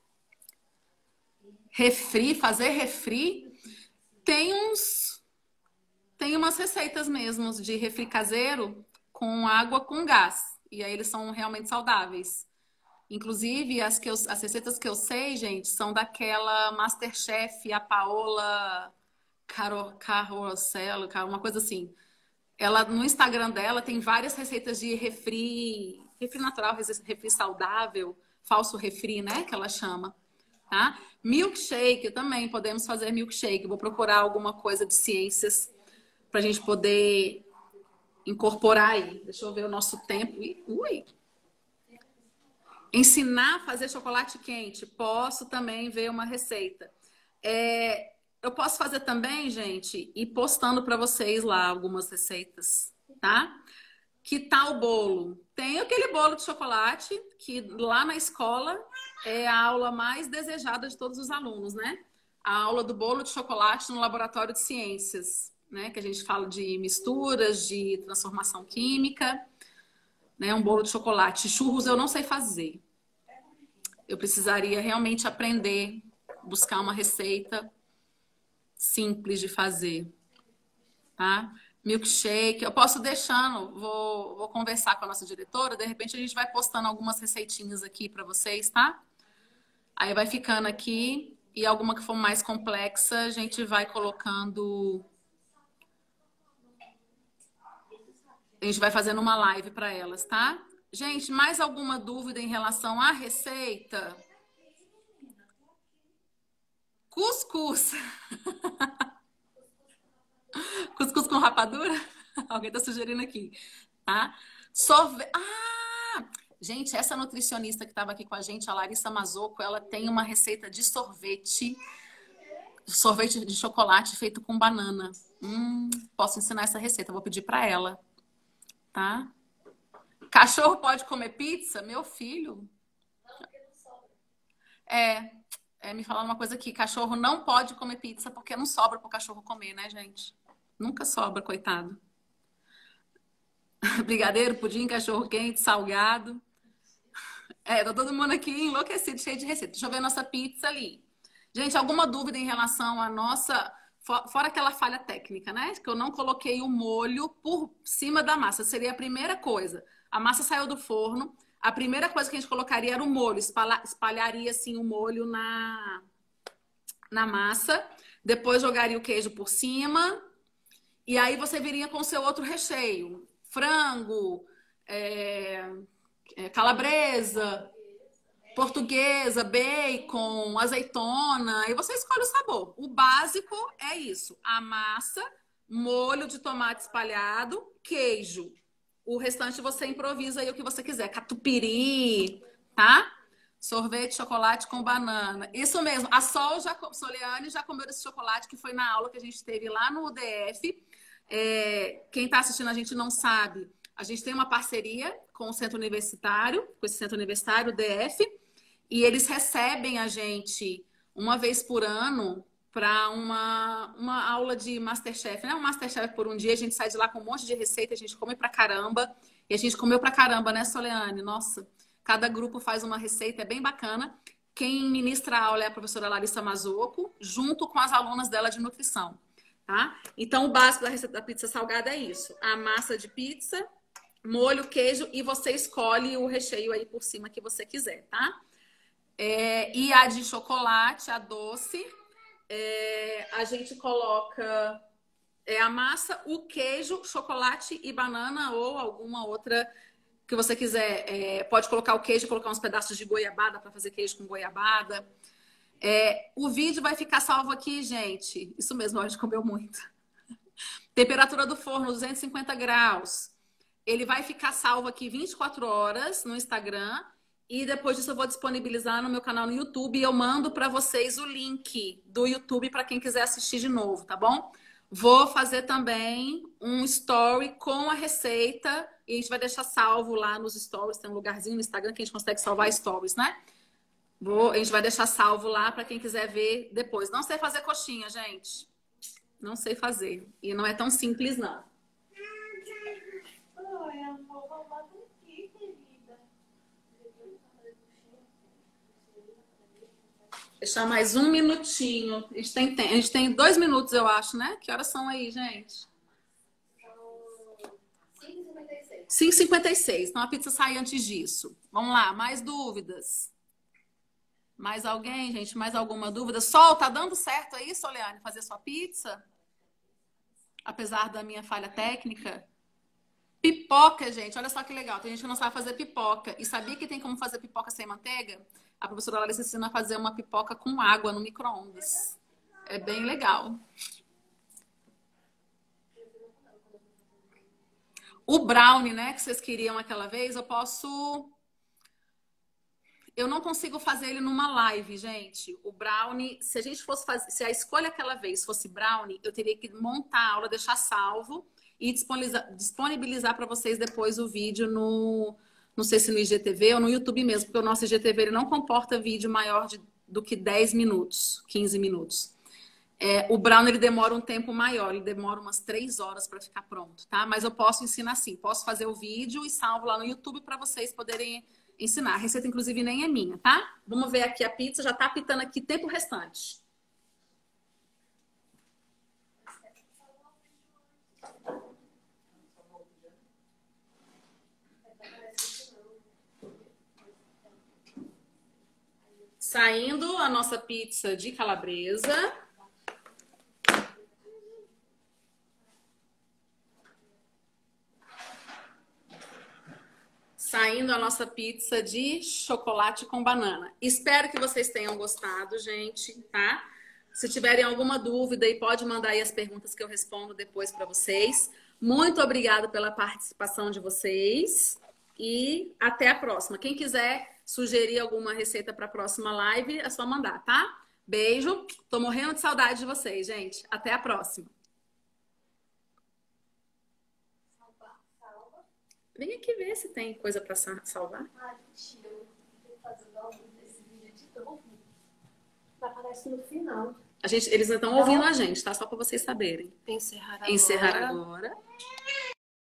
Speaker 1: Refri, fazer refri. Tem uns... Tem umas receitas mesmo de refri caseiro com água com gás. E aí eles são realmente saudáveis. Inclusive, as, que eu, as receitas que eu sei, gente, são daquela Masterchef, a Paola Caro, Carrossel, uma coisa assim. Ela, no Instagram dela tem várias receitas de refri, refri natural, refri saudável, falso refri, né? Que ela chama. Tá? Milkshake também, podemos fazer milkshake. Vou procurar alguma coisa de ciências pra gente poder incorporar aí. Deixa eu ver o nosso tempo. Ui! Ensinar a fazer chocolate quente. Posso também ver uma receita. É, eu posso fazer também, gente, e postando para vocês lá algumas receitas, tá? Que tal o bolo? Tem aquele bolo de chocolate que lá na escola é a aula mais desejada de todos os alunos, né? A aula do bolo de chocolate no laboratório de ciências, né? Que a gente fala de misturas, de transformação química, né? Um bolo de chocolate. Churros eu não sei fazer. Eu precisaria realmente aprender, buscar uma receita simples de fazer, tá? Milkshake, eu posso deixando, vou, vou conversar com a nossa diretora, de repente a gente vai postando algumas receitinhas aqui para vocês, tá? Aí vai ficando aqui e alguma que for mais complexa, a gente vai colocando... A gente vai fazendo uma live para elas, tá? Gente, mais alguma dúvida em relação à receita? Cuscuz. Cuscuz com rapadura? Alguém tá sugerindo aqui, tá? Sorve... Ah! Gente, essa nutricionista que estava aqui com a gente, a Larissa Mazzocco, ela tem uma receita de sorvete, sorvete de chocolate feito com banana. Hum, posso ensinar essa receita, vou pedir para ela, tá? Cachorro pode comer pizza? Meu filho. É, é, me falaram uma coisa aqui, cachorro não pode comer pizza porque não sobra pro cachorro comer, né, gente? Nunca sobra, coitado. Brigadeiro, pudim, cachorro quente, salgado. É, tá todo mundo aqui enlouquecido, cheio de receita. Deixa eu ver a nossa pizza ali. Gente, alguma dúvida em relação à nossa... Fora aquela falha técnica, né? Que eu não coloquei o molho por cima da massa. Seria a primeira coisa. A massa saiu do forno. A primeira coisa que a gente colocaria era o molho. Espalha, espalharia, assim, o molho na, na massa. Depois jogaria o queijo por cima. E aí você viria com o seu outro recheio. Frango, é, é, calabresa, portuguesa, bacon, azeitona. E você escolhe o sabor. O básico é isso. A massa, molho de tomate espalhado, queijo. O restante você improvisa aí o que você quiser. Catupiry, tá? Sorvete, chocolate com banana. Isso mesmo. A Sol já, Soliane já comeu esse chocolate que foi na aula que a gente teve lá no U D F. É, quem está assistindo a gente não sabe. A gente tem uma parceria com o Centro Universitário, com esse Centro Universitário, o D F, e eles recebem a gente uma vez por ano para uma, uma aula de Masterchef, né? Um Masterchef por um dia, a gente sai de lá com um monte de receita, a gente come pra caramba. E a gente comeu pra caramba, né, Soliane? Nossa, cada grupo faz uma receita, é bem bacana. Quem ministra a aula é a professora Larissa Mazocco, junto com as alunas dela de nutrição, tá? Então, o básico da receita da pizza salgada é isso. A massa de pizza, molho, queijo, e você escolhe o recheio aí por cima que você quiser, tá? É, e a de chocolate, a doce, é, a gente coloca é, a massa, o queijo, chocolate e banana ou alguma outra que você quiser. É, pode colocar o queijo, colocar uns pedaços de goiabada para fazer queijo com goiabada. É, o vídeo vai ficar salvo aqui, gente. Isso mesmo, a gente comeu muito. Temperatura do forno, duzentos e cinquenta graus. Ele vai ficar salvo aqui vinte e quatro horas no Instagram. E depois disso eu vou disponibilizar no meu canal no YouTube e eu mando para vocês o link do YouTube para quem quiser assistir de novo, tá bom? Vou fazer também um story com a receita e a gente vai deixar salvo lá nos stories. Tem um lugarzinho no Instagram que a gente consegue salvar stories, né? Vou, a gente vai deixar salvo lá para quem quiser ver depois. Não sei fazer coxinha, gente. Não sei fazer. E não é tão simples, não. Deixar mais um minutinho. A gente tem, a gente tem dois minutos, eu acho, né? Que horas são aí, gente? cinco e cinquenta e seis. Então a pizza sai antes disso. Vamos lá, mais dúvidas? Mais alguém, gente? Mais alguma dúvida? Sol, tá dando certo aí, Soliane, fazer sua pizza? Apesar da minha falha técnica? Pipoca, gente. Olha só que legal. Tem gente que não sabe fazer pipoca. E sabia que tem como fazer pipoca sem manteiga? A professora Larissa ensina a fazer uma pipoca com água no micro-ondas. É bem legal. O brownie, né, que vocês queriam aquela vez, eu posso... Eu não consigo fazer ele numa live, gente. O brownie, se a gente fosse fazer... Se a escolha aquela vez fosse brownie, eu teria que montar a aula, deixar salvo e disponibilizar, disponibilizar para vocês depois o vídeo no... Não sei se no I G T V ou no YouTube mesmo, porque o nosso I G T V ele não comporta vídeo maior de, do que dez minutos, quinze minutos. É, o brownie ele demora um tempo maior, ele demora umas três horas para ficar pronto, tá? Mas eu posso ensinar assim, posso fazer o vídeo e salvo lá no YouTube para vocês poderem ensinar. A receita, inclusive, nem é minha, tá? Vamos ver aqui a pizza, já tá apitando aqui tempo restante. Saindo a nossa pizza de calabresa. Saindo a nossa pizza de chocolate com banana. Espero que vocês tenham gostado, gente, tá? Se tiverem alguma dúvida, aí pode mandar aí as perguntas que eu respondo depois para vocês. Muito obrigada pela participação de vocês e até a próxima. Quem quiser sugerir alguma receita para a próxima live, é só mandar, tá? Beijo. Tô morrendo de saudade de vocês, gente. Até a próxima. Vem aqui ver se tem coisa para salvar.
Speaker 2: Ah, mentira. Eu vou fazer esse vídeo de novo. Aparece no final.
Speaker 1: A gente, eles estão ouvindo a gente, tá? Só para vocês saberem.
Speaker 2: Encerrar agora.
Speaker 1: Encerrar agora.